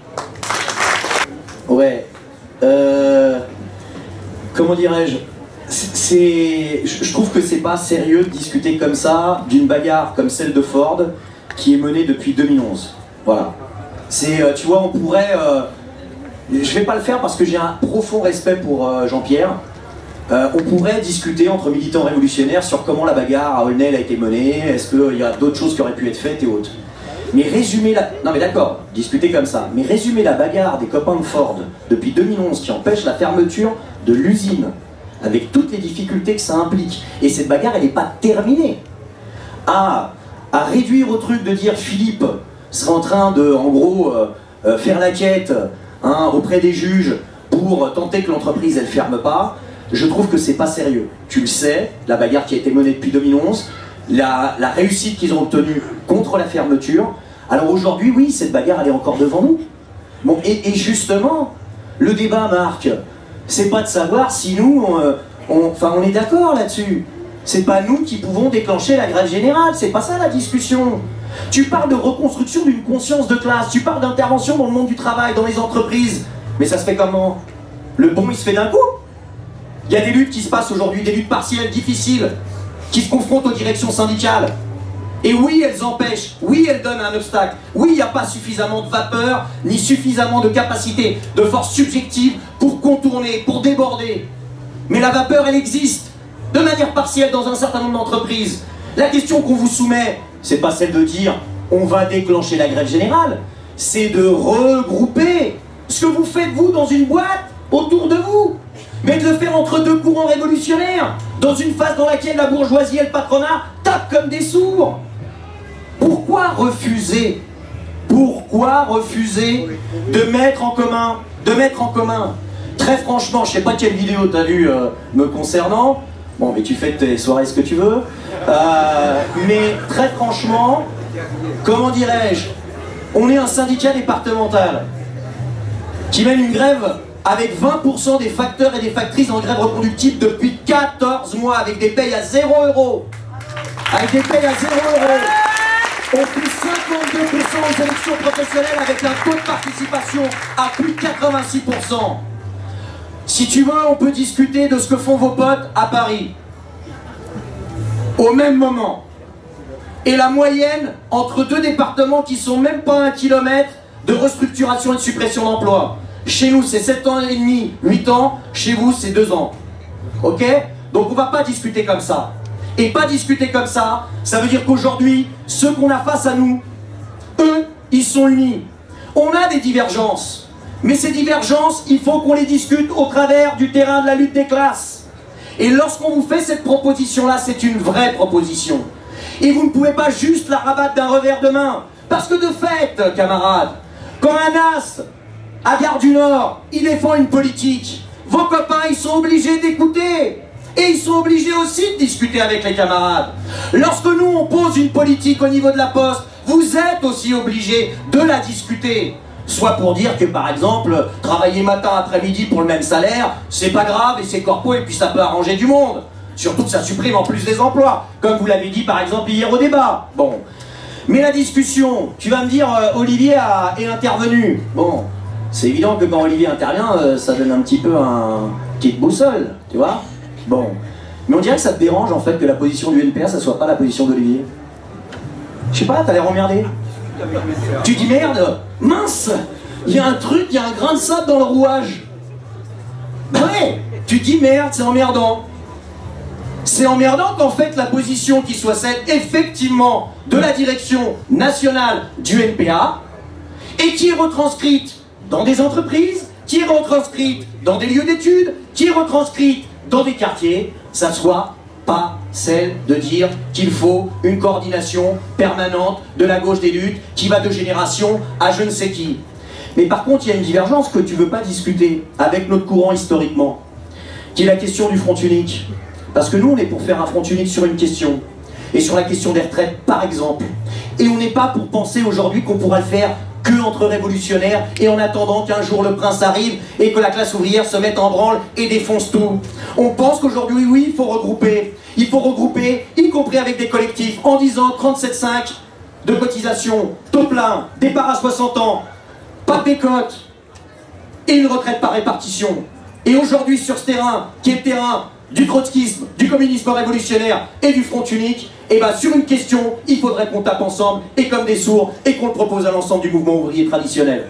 Ouais. Euh, comment dirais-je? C'est, je trouve que c'est pas sérieux de discuter comme ça d'une bagarre comme celle de Ford qui est menée depuis deux mille onze. Voilà. C'est, tu vois, on pourrait... Euh, je vais pas le faire parce que j'ai un profond respect pour euh, Jean-Pierre. Euh, on pourrait discuter entre militants révolutionnaires sur comment la bagarre à Aulnay a été menée, est-ce qu'il y a d'autres choses qui auraient pu être faites et autres. Mais résumer la... Non mais d'accord, discuter comme ça. Mais résumer la bagarre des copains de Ford depuis deux mille onze qui empêche la fermeture de l'usine, avec toutes les difficultés que ça implique. Et cette bagarre, elle n'est pas terminée. À, à réduire au truc de dire Philippe serait en train de, en gros, euh, euh, faire la quête hein, auprès des juges pour tenter que l'entreprise, elle ferme pas, je trouve que c'est pas sérieux. Tu le sais, la bagarre qui a été menée depuis deux mille onze, la, la réussite qu'ils ont obtenue contre la fermeture. Alors aujourd'hui, oui, cette bagarre, elle est encore devant nous. Bon, et, et justement, le débat, Marc, c'est pas de savoir si nous, on, on, enfin on est d'accord là-dessus. C'est pas nous qui pouvons déclencher la grève générale, c'est pas ça la discussion. Tu parles de reconstruction d'une conscience de classe, tu parles d'intervention dans le monde du travail, dans les entreprises. Mais ça se fait comment? Le bon, il se fait d'un coup. Il y a des luttes qui se passent aujourd'hui, des luttes partielles, difficiles, qui se confrontent aux directions syndicales. Et oui, elles empêchent, oui, elles donnent un obstacle, oui, il n'y a pas suffisamment de vapeur, ni suffisamment de capacité, de force subjective pour contourner, pour déborder. Mais la vapeur, elle existe, de manière partielle dans un certain nombre d'entreprises. La question qu'on vous soumet, c'est pas celle de dire on va déclencher la grève générale, c'est de regrouper ce que vous faites vous dans une boîte autour de vous, mais de le faire entre deux courants révolutionnaires, dans une phase dans laquelle la bourgeoisie et le patronat tapent comme des sourds. Pourquoi refuser Pourquoi refuser de mettre en commun, de mettre en commun Très franchement, je sais pas quelle vidéo tu as vue euh, me concernant. Bon, mais tu fais de tes soirées ce que tu veux. Euh, mais très franchement, comment dirais-je, on est un syndicat départemental qui mène une grève avec vingt pour cent des facteurs et des factrices en grève reconductible depuis quatorze mois, avec des payes à zéro euro. Avec des payes à zéro euro. On fait cinquante-deux pour cent aux élections professionnelles avec un taux de participation à plus de quatre-vingt-six pour cent. Si tu veux, on peut discuter de ce que font vos potes à Paris. Au même moment. Et la moyenne entre deux départements qui sont même pas un kilomètre de restructuration et de suppression d'emplois. Chez nous, c'est sept ans et demi, huit ans. Chez vous, c'est deux ans. Ok? Donc on va pas discuter comme ça. Et pas discuter comme ça, ça veut dire qu'aujourd'hui, ceux qu'on a face à nous, eux, ils sont unis. On a des divergences. Mais ces divergences, il faut qu'on les discute au travers du terrain de la lutte des classes. Et lorsqu'on vous fait cette proposition-là, c'est une vraie proposition. Et vous ne pouvez pas juste la rabattre d'un revers de main. Parce que de fait, camarades, quand un as à Gare du Nord, il défend une politique, vos copains, ils sont obligés d'écouter. Et ils sont obligés aussi de discuter avec les camarades. Lorsque nous, on pose une politique au niveau de la Poste, vous êtes aussi obligés de la discuter. Soit pour dire que, par exemple, travailler matin, après-midi pour le même salaire, c'est pas grave et c'est corpo et puis ça peut arranger du monde. Surtout que ça supprime en plus des emplois, comme vous l'avez dit par exemple hier au débat. Bon. Mais la discussion, tu vas me dire, euh, Olivier a, est intervenu. Bon, c'est évident que quand Olivier intervient, euh, ça donne un petit peu un petit boussole, tu vois. Bon. Mais on dirait que ça te dérange en fait que la position du N P A, ça soit pas la position d'Olivier. Je sais pas, t'as l'air emmerdé. Tu dis merde, mince, il y a un truc, il y a un grain de sable dans le rouage. Bah ouais, tu dis merde, c'est emmerdant. C'est emmerdant qu'en fait la position qui soit celle effectivement de la direction nationale du N P A et qui est retranscrite dans des entreprises, qui est retranscrite dans des lieux d'études, qui est retranscrite dans des quartiers, ça soit pas celle de dire qu'il faut une coordination permanente de la gauche des luttes qui va de génération à je ne sais qui. Mais par contre, il y a une divergence que tu ne veux pas discuter avec notre courant historiquement, qui est la question du front unique. Parce que nous, on est pour faire un front unique sur une question, et sur la question des retraites, par exemple. Et on n'est pas pour penser aujourd'hui qu'on pourra le faire que entre révolutionnaires, et en attendant qu'un jour le prince arrive et que la classe ouvrière se mette en branle et défonce tout. On pense qu'aujourd'hui, oui, il faut regrouper. Il faut regrouper, y compris avec des collectifs, en disant trente-sept virgule cinq de cotisation, taux plein, départ à soixante ans, pas de décote, et une retraite par répartition. Et aujourd'hui, sur ce terrain, qui est le terrain du trotskisme, du communisme révolutionnaire et du front unique, et bien sur une question, il faudrait qu'on tape ensemble, et comme des sourds, et qu'on le propose à l'ensemble du mouvement ouvrier traditionnel.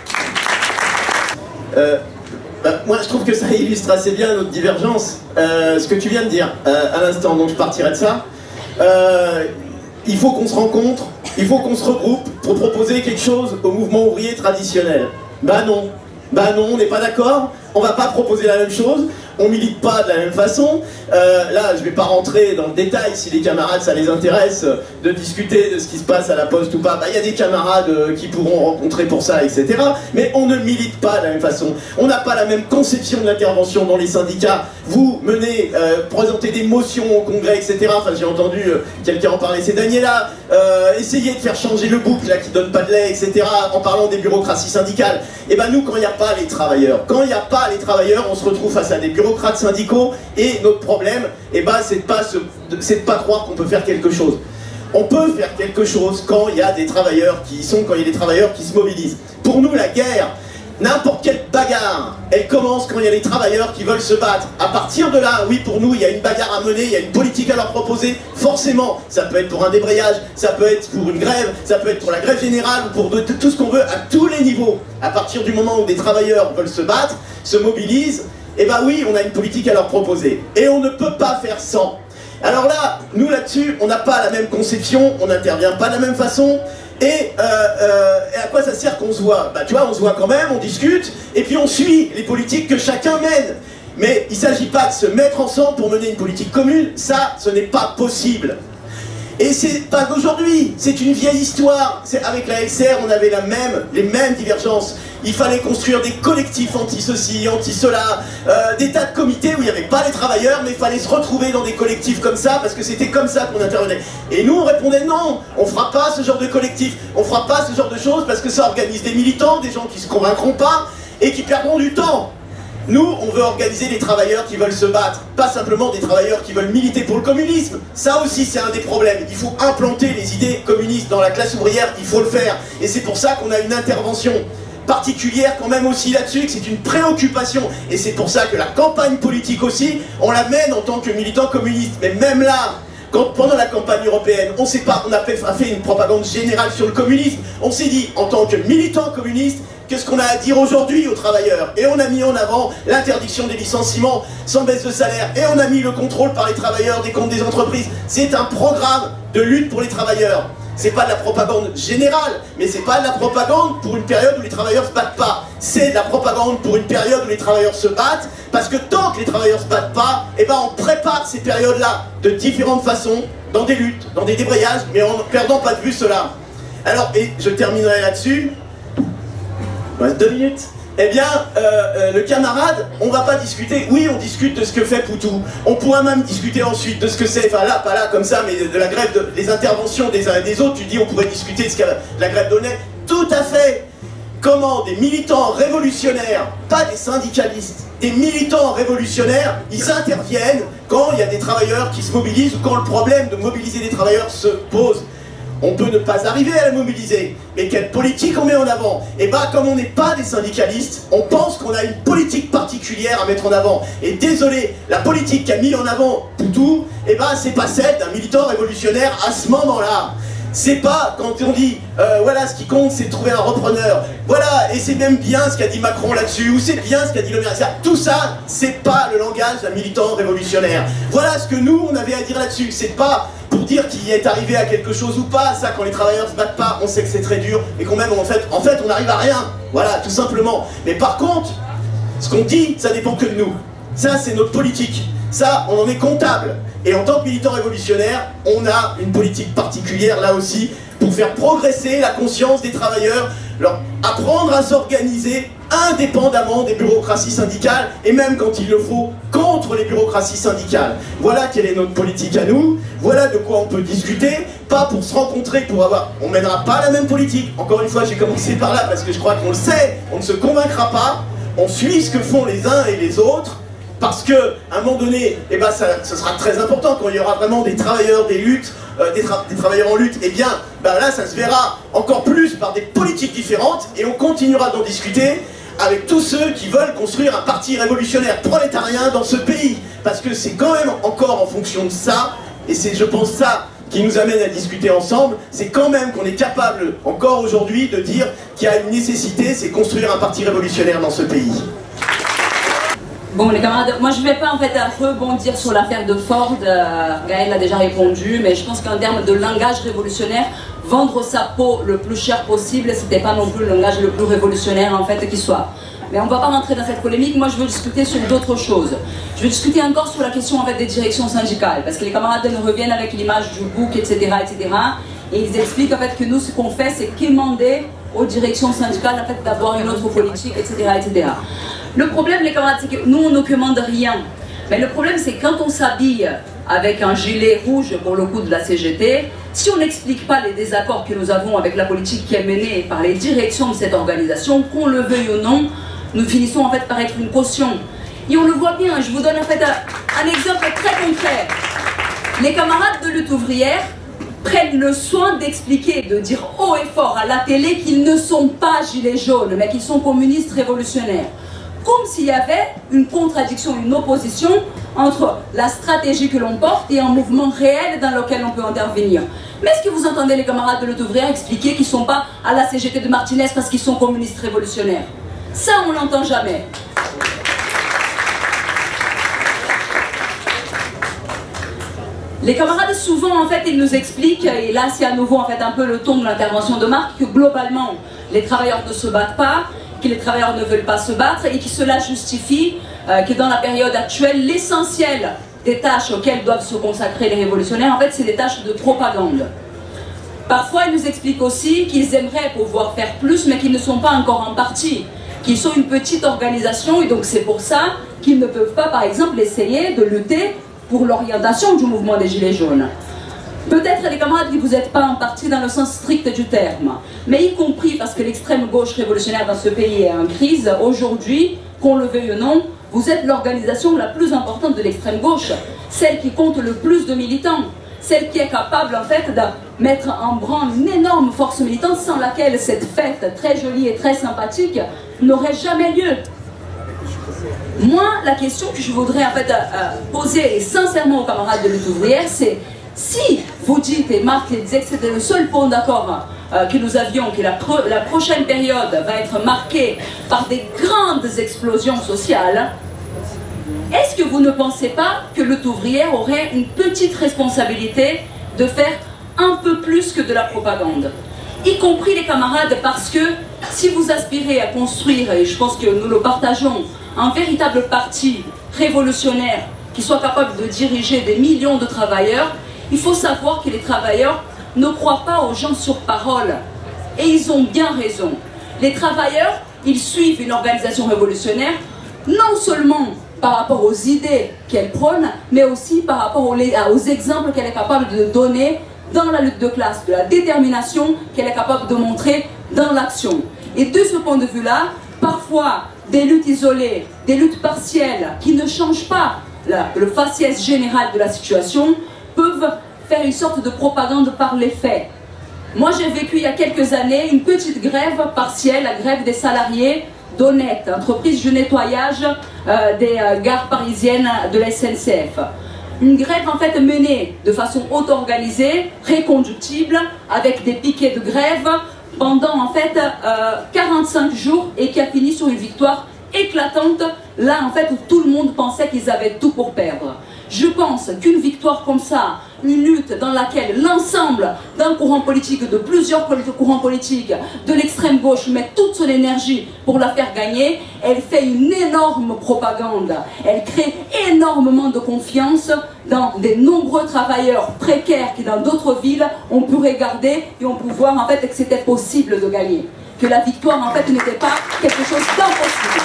Euh, bah, moi je trouve que ça illustre assez bien notre divergence, euh, ce que tu viens de dire euh, à l'instant, donc je partirai de ça. Euh, il faut qu'on se rencontre, il faut qu'on se regroupe pour proposer quelque chose au mouvement ouvrier traditionnel. Bah non, bah non, on n'est pas d'accord, on va pas proposer la même chose. On milite pas de la même façon. Euh, là, je vais pas rentrer dans le détail si les camarades ça les intéresse de discuter de ce qui se passe à la Poste ou pas. Bah, il y a des camarades euh, qui pourront rencontrer pour ça, et cetera. Mais on ne milite pas de la même façon. On n'a pas la même conception de l'intervention dans les syndicats. Vous menez, euh, présentez des motions au congrès, et cetera. Enfin, j'ai entendu euh, quelqu'un en parler, c'est Daniela. Euh, essayez de faire changer le bouc là qui donne pas de lait, et cetera. En parlant des bureaucraties syndicales. Et ben nous, quand il n'y a pas les travailleurs, quand il n'y a pas pas les travailleurs, on se retrouve face à des bureaucrates syndicaux, et notre problème, eh ben, c'est de pas se, c'est de pas croire qu'on peut faire quelque chose. On peut faire quelque chose quand il y a des travailleurs qui y sont, quand il y a des travailleurs qui se mobilisent. Pour nous, la guerre, n'importe quelle bagarre, elle commence quand il y a des travailleurs qui veulent se battre. À partir de là, oui, pour nous, il y a une bagarre à mener, il y a une politique à leur proposer, forcément. Ça peut être pour un débrayage, ça peut être pour une grève, ça peut être pour la grève générale, ou pour de, de, tout ce qu'on veut, à tous les niveaux. À partir du moment où des travailleurs veulent se battre, se mobilisent, eh ben oui, on a une politique à leur proposer. Et on ne peut pas faire sans. Alors là, nous là-dessus, on n'a pas la même conception, on n'intervient pas de la même façon, et, euh, euh, et à quoi ça sert qu'on se voit? Bah tu vois, on se voit quand même, on discute, et puis on suit les politiques que chacun mène. Mais il ne s'agit pas de se mettre ensemble pour mener une politique commune, ça, ce n'est pas possible. Et c'est pas d'aujourd'hui, c'est une vieille histoire. Avec la S R, on avait la même, les mêmes divergences. Il fallait construire des collectifs anti-ceci, anti-cela, euh, des tas de comités où il n'y avait pas les travailleurs, mais il fallait se retrouver dans des collectifs comme ça, parce que c'était comme ça qu'on intervenait. Et nous, on répondait non, on fera pas ce genre de collectif, on fera pas ce genre de choses, parce que ça organise des militants, des gens qui se convaincront pas, et qui perdront du temps. Nous, on veut organiser des travailleurs qui veulent se battre, pas simplement des travailleurs qui veulent militer pour le communisme. Ça aussi, c'est un des problèmes. Il faut implanter les idées communistes dans la classe ouvrière, il faut le faire. Et c'est pour ça qu'on a une intervention particulière quand même aussi là-dessus, que c'est une préoccupation. Et c'est pour ça que la campagne politique aussi, on la mène en tant que militant communiste. Mais même là, quand, pendant la campagne européenne, on sait pas, on a fait, a fait une propagande générale sur le communisme, on s'est dit, en tant que militant communiste, qu'est-ce qu'on a à dire aujourd'hui aux travailleurs? Et on a mis en avant l'interdiction des licenciements sans baisse de salaire. Et on a mis le contrôle par les travailleurs des comptes des entreprises. C'est un programme de lutte pour les travailleurs. C'est pas de la propagande générale, mais c'est pas de la propagande pour une période où les travailleurs se battent pas. C'est de la propagande pour une période où les travailleurs se battent, parce que tant que les travailleurs se battent pas, eh ben on prépare ces périodes-là de différentes façons, dans des luttes, dans des débrayages, mais en ne perdant pas de vue cela. Alors, et je terminerai là-dessus. Deux minutes. Eh bien, euh, euh, le camarade, on va pas discuter. Oui, on discute de ce que fait Poutou. On pourra même discuter ensuite de ce que c'est, enfin là, pas là comme ça, mais de, de la grève, de, des interventions des uns et des autres. Tu dis, on pourrait discuter de ce que la grève donnait. Tout à fait. Comment des militants révolutionnaires, pas des syndicalistes, des militants révolutionnaires, ils interviennent quand il y a des travailleurs qui se mobilisent ou quand le problème de mobiliser des travailleurs se pose. On peut ne pas arriver à la mobiliser, mais quelle politique on met en avant? Et bah comme on n'est pas des syndicalistes, on pense qu'on a une politique particulière à mettre en avant. Et désolé, la politique qu'a mis en avant Poutou, et bah c'est pas celle d'un militant révolutionnaire à ce moment-là. C'est pas quand on dit, euh, voilà, ce qui compte c'est de trouver un repreneur. Voilà, et c'est même bien ce qu'a dit Macron là-dessus, ou c'est bien ce qu'a dit Le Maire. Tout ça, c'est pas le langage d'un militant révolutionnaire. Voilà ce que nous, on avait à dire là-dessus. C'est pas pour dire qu'il est arrivé à quelque chose ou pas. Ça, quand les travailleurs se battent pas, on sait que c'est très dur, et qu'on même, en fait, en fait, on n'arrive à rien. Voilà, tout simplement. Mais par contre, ce qu'on dit, ça dépend que de nous. Ça, c'est notre politique. Ça, on en est comptable. Et en tant que militant révolutionnaire, on a une politique particulière, là aussi, pour faire progresser la conscience des travailleurs, leur apprendre à s'organiser indépendamment des bureaucraties syndicales, et même quand il le faut, contre les bureaucraties syndicales. Voilà quelle est notre politique à nous, voilà de quoi on peut discuter, pas pour se rencontrer, pour avoir... On mènera pas la même politique. Encore une fois, j'ai commencé par là, parce que je crois qu'on le sait, on ne se convaincra pas, on suit ce que font les uns et les autres, parce que, à un moment donné, eh ben, ça, ce sera très important quand il y aura vraiment des travailleurs, des luttes, euh, des, tra des travailleurs en lutte, et eh bien, ben là, ça se verra encore plus par des politiques différentes, et on continuera d'en discuter avec tous ceux qui veulent construire un parti révolutionnaire prolétarien dans ce pays, parce que c'est quand même encore en fonction de ça, et c'est, je pense, ça qui nous amène à discuter ensemble, c'est quand même qu'on est capable, encore aujourd'hui, de dire qu'il y a une nécessité, c'est construire un parti révolutionnaire dans ce pays. Bon les camarades, moi je ne vais pas en fait rebondir sur l'affaire de Ford, euh, Gaël a déjà répondu, mais je pense qu'en termes de langage révolutionnaire, vendre sa peau le plus cher possible, c'était pas non plus le langage le plus révolutionnaire en fait qui soit. Mais on ne va pas rentrer dans cette polémique, moi je veux discuter sur d'autres choses. Je veux discuter encore sur la question en fait des directions syndicales, parce que les camarades nous reviennent avec l'image du bouc, et cetera, et cetera. Et ils expliquent en fait que nous ce qu'on fait c'est quémander aux directions syndicales en fait d'avoir une autre politique, et cetera, et cetera. Le problème, les camarades, c'est que nous, on ne commande rien. Mais le problème, c'est quand on s'habille avec un gilet rouge, pour le coup, de la C G T, si on n'explique pas les désaccords que nous avons avec la politique qui est menée par les directions de cette organisation, qu'on le veuille ou non, nous finissons en fait par être une caution. Et on le voit bien, je vous donne en fait un, un exemple très concret. Les camarades de lutte ouvrière prennent le soin d'expliquer, de dire haut et fort à la télé qu'ils ne sont pas gilets jaunes, mais qu'ils sont communistes révolutionnaires. Comme s'il y avait une contradiction, une opposition entre la stratégie que l'on porte et un mouvement réel dans lequel on peut intervenir. Mais est-ce que vous entendez les camarades de lutte ouvrière expliquer qu'ils ne sont pas à la C G T de Martinez parce qu'ils sont communistes révolutionnaires? Ça, on ne l'entend jamais. Les camarades, souvent, en fait, ils nous expliquent, et là, c'est à nouveau, en fait, un peu le ton de l'intervention de Marc, que globalement, les travailleurs ne se battent pas, que les travailleurs ne veulent pas se battre, et que cela justifie euh, que dans la période actuelle, l'essentiel des tâches auxquelles doivent se consacrer les révolutionnaires, en fait, c'est des tâches de propagande. Parfois, ils nous expliquent aussi qu'ils aimeraient pouvoir faire plus, mais qu'ils ne sont pas encore en partie, qu'ils sont une petite organisation, et donc c'est pour ça qu'ils ne peuvent pas, par exemple, essayer de lutter pour l'orientation du mouvement des Gilets jaunes. Peut-être les camarades que vous n'êtes pas en partie dans le sens strict du terme, mais y compris parce que l'extrême gauche révolutionnaire dans ce pays est en crise, aujourd'hui, qu'on le veuille ou non, vous êtes l'organisation la plus importante de l'extrême gauche, celle qui compte le plus de militants, celle qui est capable en fait de mettre en branle une énorme force militante sans laquelle cette fête très jolie et très sympathique n'aurait jamais lieu. Moi, la question que je voudrais en fait euh, poser sincèrement aux camarades de lutte ouvrière, c'est si vous dites, et Marc disait que c'était le seul point d'accord euh, que nous avions, que la, pro la prochaine période va être marquée par des grandes explosions sociales, est-ce que vous ne pensez pas que lutte ouvrière aurait une petite responsabilité de faire un peu plus que de la propagande, y compris les camarades, parce que si vous aspirez à construire, et je pense que nous le partageons, un véritable parti révolutionnaire qui soit capable de diriger des millions de travailleurs, il faut savoir que les travailleurs ne croient pas aux gens sur parole. Et ils ont bien raison. Les travailleurs, ils suivent une organisation révolutionnaire, non seulement par rapport aux idées qu'elle prône, mais aussi par rapport aux, aux exemples qu'elle est capable de donner dans la lutte de classe, de la détermination qu'elle est capable de montrer dans l'action. Et de ce point de vue-là, parfois, des luttes isolées, des luttes partielles qui ne changent pas la, le faciès général de la situation peuvent faire une sorte de propagande par les faits. Moi, j'ai vécu il y a quelques années une petite grève partielle, la grève des salariés d'Honnête, entreprise de nettoyage euh, des euh, gares parisiennes de la S N C F. Une grève en fait menée de façon auto-organisée, reconductible, avec des piquets de grève, pendant en fait euh, quarante-cinq jours et qui a fini sur une victoire éclatante, là en fait où tout le monde pensait qu'ils avaient tout pour perdre. Je pense qu'une victoire comme ça, une lutte dans laquelle l'ensemble d'un courant politique, de plusieurs courants politiques, de l'extrême gauche met toute son énergie pour la faire gagner, elle fait une énorme propagande. Elle crée énormément de confiance dans des nombreux travailleurs précaires qui dans d'autres villes ont pu regarder et ont pu voir en fait que c'était possible de gagner. Que la victoire en fait n'était pas quelque chose d'impossible.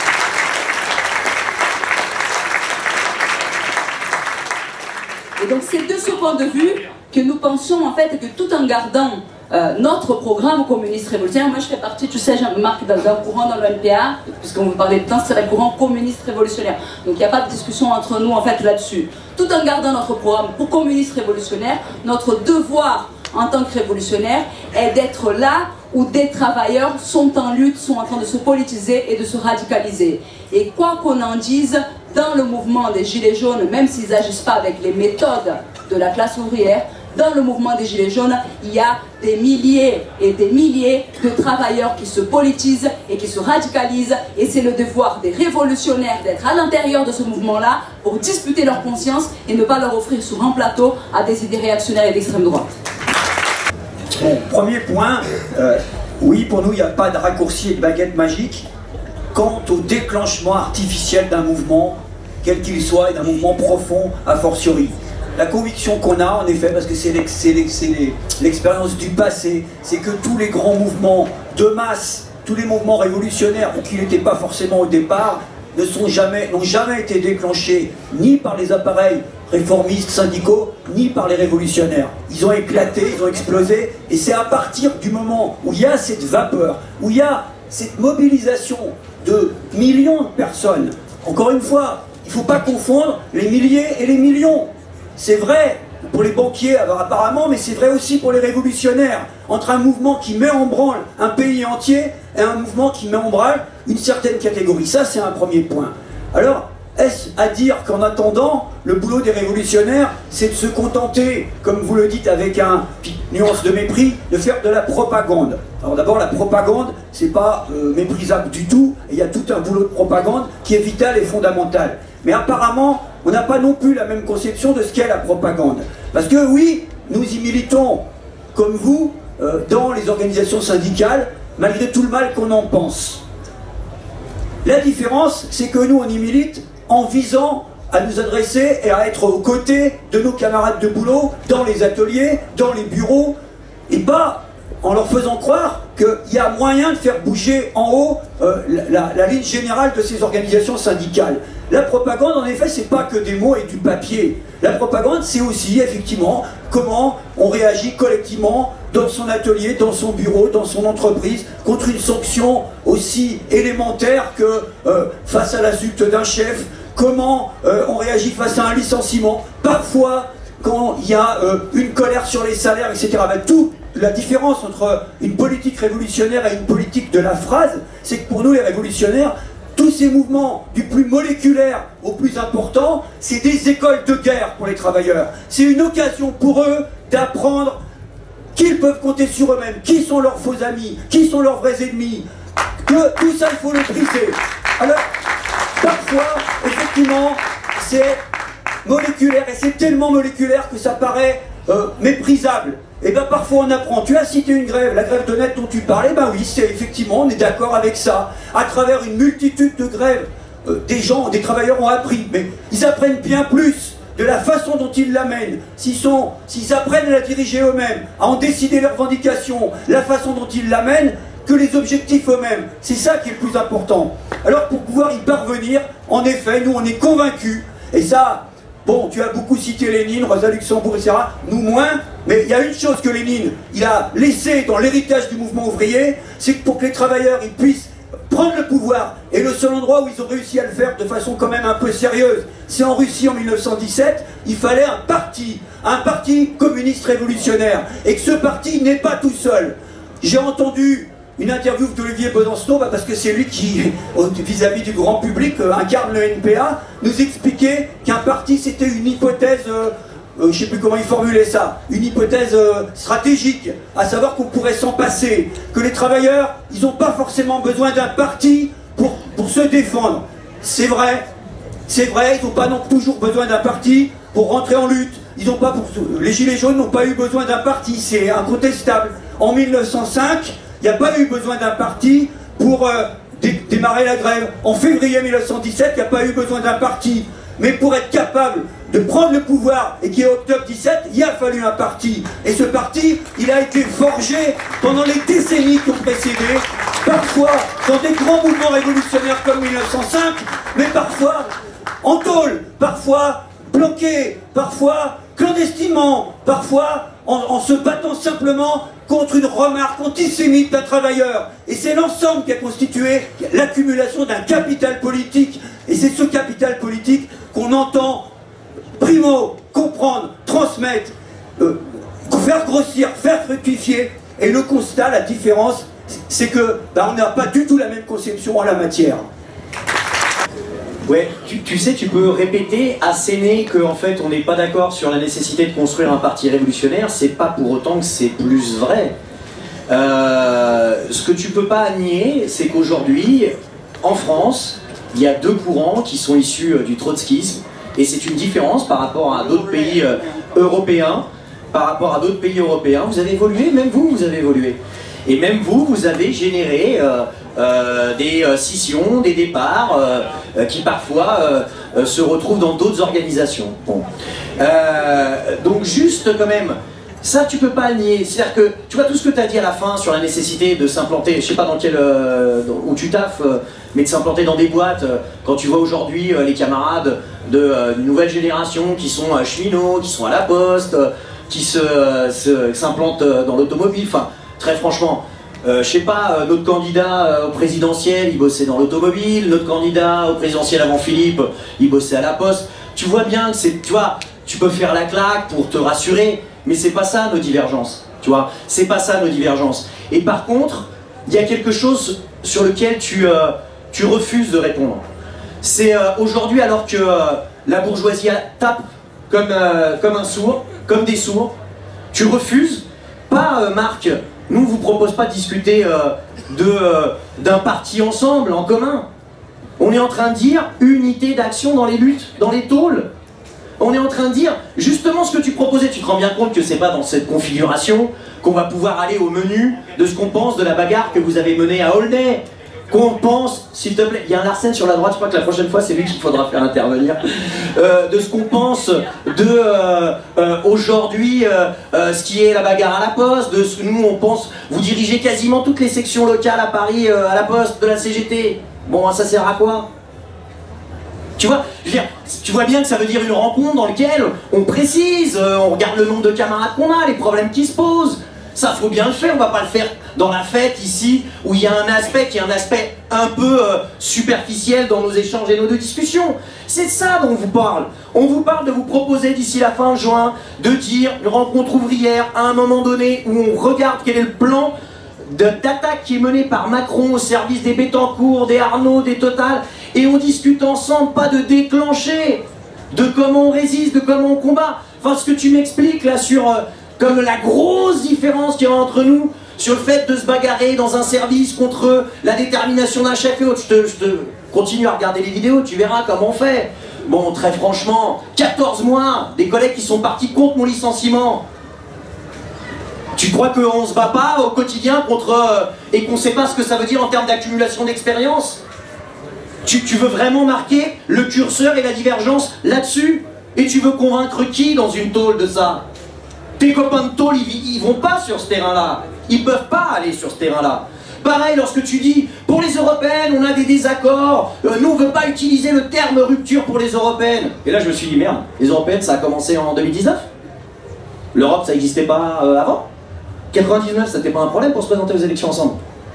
Et donc c'est de ce point de vue que nous pensons en fait que tout en gardant euh, notre programme communiste révolutionnaire, moi je fais partie, tu sais Jean-Marc, d'un courant dans le N P A, puisqu'on vous parlait de temps, c'est le courant communiste révolutionnaire. Donc il n'y a pas de discussion entre nous en fait là-dessus. Tout en gardant notre programme pour communiste révolutionnaire, notre devoir en tant que révolutionnaire est d'être là où des travailleurs sont en lutte, sont en train de se politiser et de se radicaliser. Et quoi qu'on en dise, dans le mouvement des Gilets jaunes, même s'ils n'agissent pas avec les méthodes de la classe ouvrière, dans le mouvement des Gilets jaunes, il y a des milliers et des milliers de travailleurs qui se politisent et qui se radicalisent. Et c'est le devoir des révolutionnaires d'être à l'intérieur de ce mouvement-là pour disputer leur conscience et ne pas leur offrir sur un plateau à des idées réactionnaires et d'extrême droite. Bon, premier point, euh, oui, pour nous, il n'y a pas de raccourci et de baguette magique quant au déclenchement artificiel d'un mouvement, quel qu'il soit, et d'un mouvement profond a fortiori. La conviction qu'on a, en effet, parce que c'est l'expérience du passé, c'est que tous les grands mouvements de masse, tous les mouvements révolutionnaires, ou qui n'étaient pas forcément au départ, ne sont jamais, n'ont jamais été déclenchés ni par les appareils réformistes syndicaux, ni par les révolutionnaires. Ils ont éclaté, ils ont explosé, et c'est à partir du moment où il y a cette vapeur, où il y a cette mobilisation de millions de personnes. Encore une fois, il ne faut pas confondre les milliers et les millions. C'est vrai pour les banquiers apparemment, mais c'est vrai aussi pour les révolutionnaires. Entre un mouvement qui met en branle un pays entier et un mouvement qui met en branle une certaine catégorie. Ça, c'est un premier point. Alors, est-ce à dire qu'en attendant, le boulot des révolutionnaires, c'est de se contenter, comme vous le dites avec un petite nuance de mépris, de faire de la propagande? Alors d'abord, la propagande, c'est pas euh, méprisable du tout, et il y a tout un boulot de propagande qui est vital et fondamental. Mais apparemment, on n'a pas non plus la même conception de ce qu'est la propagande. Parce que oui, nous y militons, comme vous, euh, dans les organisations syndicales, malgré tout le mal qu'on en pense. La différence, c'est que nous, on y milite en visant à nous adresser et à être aux côtés de nos camarades de boulot, dans les ateliers, dans les bureaux, et pas en leur faisant croire qu'il y a moyen de faire bouger en haut euh, la, la ligne générale de ces organisations syndicales. La propagande, en effet, c'est pas que des mots et du papier. La propagande, c'est aussi, effectivement, comment on réagit collectivement dans son atelier, dans son bureau, dans son entreprise, contre une sanction aussi élémentaire que euh, face à l'insulte d'un chef, comment euh, on réagit face à un licenciement, parfois quand il y a euh, une colère sur les salaires, et cetera. Ben, tout, la différence entre une politique révolutionnaire et une politique de la phrase, c'est que pour nous les révolutionnaires, tous ces mouvements du plus moléculaire au plus important, c'est des écoles de guerre pour les travailleurs. C'est une occasion pour eux d'apprendre qu'ils peuvent compter sur eux-mêmes, qui sont leurs faux amis, qui sont leurs vrais ennemis, que tout ça il faut le briser. Alors, parfois, effectivement, c'est moléculaire, et c'est tellement moléculaire que ça paraît euh, méprisable. Et bien parfois on apprend, tu as cité une grève, la grève de net dont tu parlais, ben oui, c'est effectivement, on est d'accord avec ça. À travers une multitude de grèves, euh, des gens, des travailleurs ont appris, mais ils apprennent bien plus de la façon dont ils l'amènent, s'ils sont, s'ils apprennent à la diriger eux-mêmes, à en décider leurs revendications, la façon dont ils l'amènent, que les objectifs eux-mêmes. C'est ça qui est le plus important. Alors pour pouvoir y parvenir, en effet, nous on est convaincus, et ça... Bon, tu as beaucoup cité Lénine, Rosa Luxembourg, et cetera. Nous moins, mais il y a une chose que Lénine, il a laissé dans l'héritage du mouvement ouvrier, c'est que pour que les travailleurs ils puissent prendre le pouvoir, et le seul endroit où ils ont réussi à le faire de façon quand même un peu sérieuse, c'est en Russie en mille neuf cent dix-sept, il fallait un parti, un parti communiste révolutionnaire, et que ce parti n'est pas tout seul. J'ai entendu une interview d'Olivier Besancenot, bah parce que c'est lui qui, vis-à-vis du grand public, euh, incarne le N P A, nous expliquait qu'un parti c'était une hypothèse, euh, euh, je ne sais plus comment il formulait ça, une hypothèse euh, stratégique, à savoir qu'on pourrait s'en passer, que les travailleurs, ils n'ont pas forcément besoin d'un parti pour, pour se défendre. C'est vrai, c'est vrai, ils n'ont pas non toujours besoin d'un parti pour rentrer en lutte. Ils n'ont pas pour... Les Gilets jaunes n'ont pas eu besoin d'un parti, c'est incontestable. En mille neuf cent cinq, il n'y a pas eu besoin d'un parti pour euh, dé démarrer la grève. En février mille neuf cent dix-sept, il n'y a pas eu besoin d'un parti. Mais pour être capable de prendre le pouvoir, et qui est octobre dix-sept, il a fallu un parti. Et ce parti, il a été forgé pendant les décennies qui ont précédé, parfois dans des grands mouvements révolutionnaires comme mille neuf cent cinq, mais parfois en tôle, parfois planqué, parfois clandestinement, parfois en, en se battant simplement contre une remarque antisémite d'un travailleur. Et c'est l'ensemble qui a constitué l'accumulation d'un capital politique. Et c'est ce capital politique qu'on entend, primo, comprendre, transmettre, euh, faire grossir, faire fructifier. Et le constat, la différence, c'est que bah, on n'a pas du tout la même conception en la matière. Ouais, tu, tu sais, tu peux répéter, asséner qu'en fait on n'est pas d'accord sur la nécessité de construire un parti révolutionnaire, c'est pas pour autant que c'est plus vrai. Euh, ce que tu peux pas nier, c'est qu'aujourd'hui, en France, il y a deux courants qui sont issus euh, du trotskisme, et c'est une différence par rapport à d'autres pays euh, européens, par rapport à d'autres pays européens. Vous avez évolué, même vous, vous avez évolué. Et même vous, vous avez généré euh, euh, des euh, scissions, des départs, euh, euh, qui parfois euh, euh, se retrouvent dans d'autres organisations. Bon. Euh, donc juste quand même, ça tu peux pas le nier. C'est-à-dire que, tu vois tout ce que tu as dit à la fin sur la nécessité de s'implanter, je sais pas dans quel, euh, où tu taffes, euh, mais de s'implanter dans des boîtes, euh, quand tu vois aujourd'hui euh, les camarades de euh, nouvelle génération qui sont euh, cheminots, qui sont à la poste, euh, qui s'implantent se, euh, se, dans l'automobile, enfin, très franchement, euh, je sais pas, euh, notre candidat euh, au présidentiel, il bossait dans l'automobile, notre candidat au présidentiel avant Philippe, il bossait à la Poste. Tu vois bien que c'est, tu vois, tu peux faire la claque pour te rassurer, mais c'est pas ça nos divergences, tu vois, c'est pas ça nos divergences. Et par contre, il y a quelque chose sur lequel tu, euh, tu refuses de répondre. C'est euh, aujourd'hui, alors que euh, la bourgeoisie tape comme, euh, comme un sourd, comme des sourds, tu refuses, pas euh, Marc, nous on vous propose pas de discuter euh, de, euh, d'un parti ensemble, en commun. On est en train de dire unité d'action dans les luttes, dans les tôles. On est en train de dire justement ce que tu proposais. Tu te rends bien compte que c'est pas dans cette configuration qu'on va pouvoir aller au menu de ce qu'on pense de la bagarre que vous avez menée à Aulnay. Qu'on pense, s'il te plaît, il y a un Larsen sur la droite, je crois que la prochaine fois c'est lui qu'il faudra faire intervenir, euh, de ce qu'on pense de euh, euh, aujourd'hui, euh, euh, ce qui est la bagarre à la Poste, de ce que nous on pense, vous dirigez quasiment toutes les sections locales à Paris, euh, à la Poste, de la C G T. Bon, ça sert à quoi? Tu vois, je veux dire, tu vois bien que ça veut dire une rencontre dans laquelle on précise, euh, on regarde le nombre de camarades qu'on a, les problèmes qui se posent. Ça, faut bien le faire, on va pas le faire dans la fête ici, où il y a un aspect qui est un aspect un peu euh, superficiel dans nos échanges et nos discussions. C'est de ça dont on vous parle. On vous parle de vous proposer d'ici la fin juin, de dire une rencontre ouvrière à un moment donné où on regarde quel est le plan d'attaque qui est mené par Macron au service des Bettencourt, des Arnaud, des Total, et on discute ensemble, pas de déclencher, de comment on résiste, de comment on combat. Enfin, ce que tu m'expliques là sur... Euh, comme la grosse différence qu'il y a entre nous sur le fait de se bagarrer dans un service contre la détermination d'un chef et autres. Je te, je te continue à regarder les vidéos, tu verras comment on fait. Bon, très franchement, quatorze mois, des collègues qui sont partis contre mon licenciement. Tu crois qu'on se bat pas au quotidien contre... Euh, et qu'on sait pas ce que ça veut dire en termes d'accumulation d'expérience? tu, tu veux vraiment marquer le curseur et la divergence là-dessus? Et tu veux convaincre qui dans une tôle de ça? Tes copains de tôle, ils, ils vont pas sur ce terrain-là. Ils peuvent pas aller sur ce terrain-là. Pareil, lorsque tu dis, pour les européennes, on a des désaccords, euh, nous on veut pas utiliser le terme rupture pour les européennes. Et là je me suis dit, merde, les européennes ça a commencé en deux mille dix-neuf. L'Europe ça n'existait pas euh, avant. quatre-vingt-dix-neuf, c'était pas un problème pour se présenter aux élections ensemble.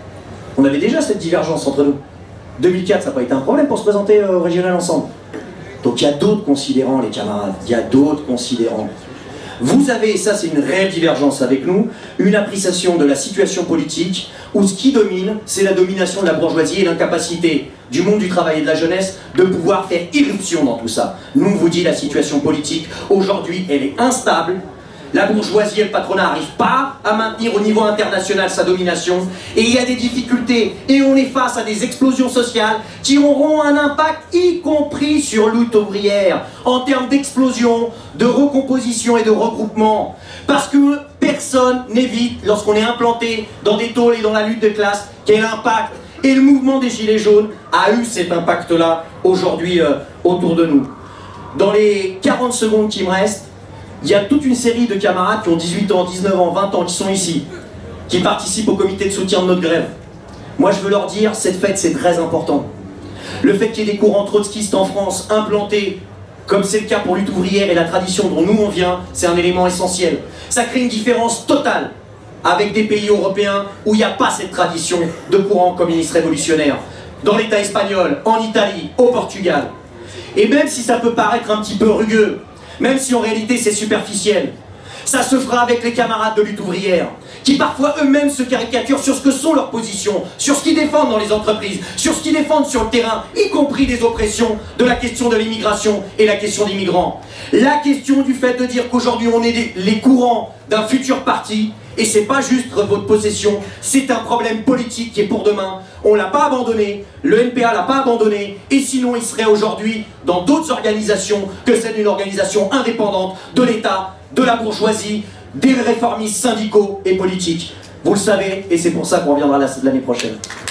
On avait déjà cette divergence entre nous. deux mille quatre, ça n'a pas été un problème pour se présenter euh, au régional ensemble. Donc il y a d'autres considérants, les camarades, il y a d'autres considérants. Vous avez, et ça c'est une réelle divergence avec nous, une appréciation de la situation politique où ce qui domine, c'est la domination de la bourgeoisie et l'incapacité du monde du travail et de la jeunesse de pouvoir faire irruption dans tout ça. Nous, on vous dit la situation politique, aujourd'hui, elle est instable. La bourgeoisie et le patronat n'arrivent pas à maintenir au niveau international sa domination et il y a des difficultés et on est face à des explosions sociales qui auront un impact y compris sur la lutte ouvrière en termes d'explosion, de recomposition et de regroupement. Parce que personne n'évite, lorsqu'on est implanté dans des tôles et dans la lutte de classe, quel impact. Et le mouvement des Gilets jaunes a eu cet impact-là aujourd'hui euh, autour de nous. Dans les quarante secondes qui me restent, il y a toute une série de camarades qui ont dix-huit ans, dix-neuf ans, vingt ans, qui sont ici, qui participent au comité de soutien de notre grève. Moi je veux leur dire, cette fête c'est très important. Le fait qu'il y ait des courants trotskistes en France implantés, comme c'est le cas pour lutte ouvrière et la tradition dont nous on vient, c'est un élément essentiel. Ça crée une différence totale avec des pays européens où il n'y a pas cette tradition de courant communiste révolutionnaire. Dans l'État espagnol, en Italie, au Portugal. Et même si ça peut paraître un petit peu rugueux, même si en réalité c'est superficiel, ça se fera avec les camarades de lutte ouvrière, qui parfois eux-mêmes se caricaturent sur ce que sont leurs positions, sur ce qu'ils défendent dans les entreprises, sur ce qu'ils défendent sur le terrain, y compris des oppressions de la question de l'immigration et la question des migrants. La question du fait de dire qu'aujourd'hui on est des, les courants d'un futur parti, et c'est pas juste votre possession, c'est un problème politique qui est pour demain. On l'a pas abandonné, le N P A l'a pas abandonné, et sinon il serait aujourd'hui dans d'autres organisations que celle d'une organisation indépendante de l'État, de la bourgeoisie, des réformistes syndicaux et politiques. Vous le savez, et c'est pour ça qu'on reviendra l'année prochaine.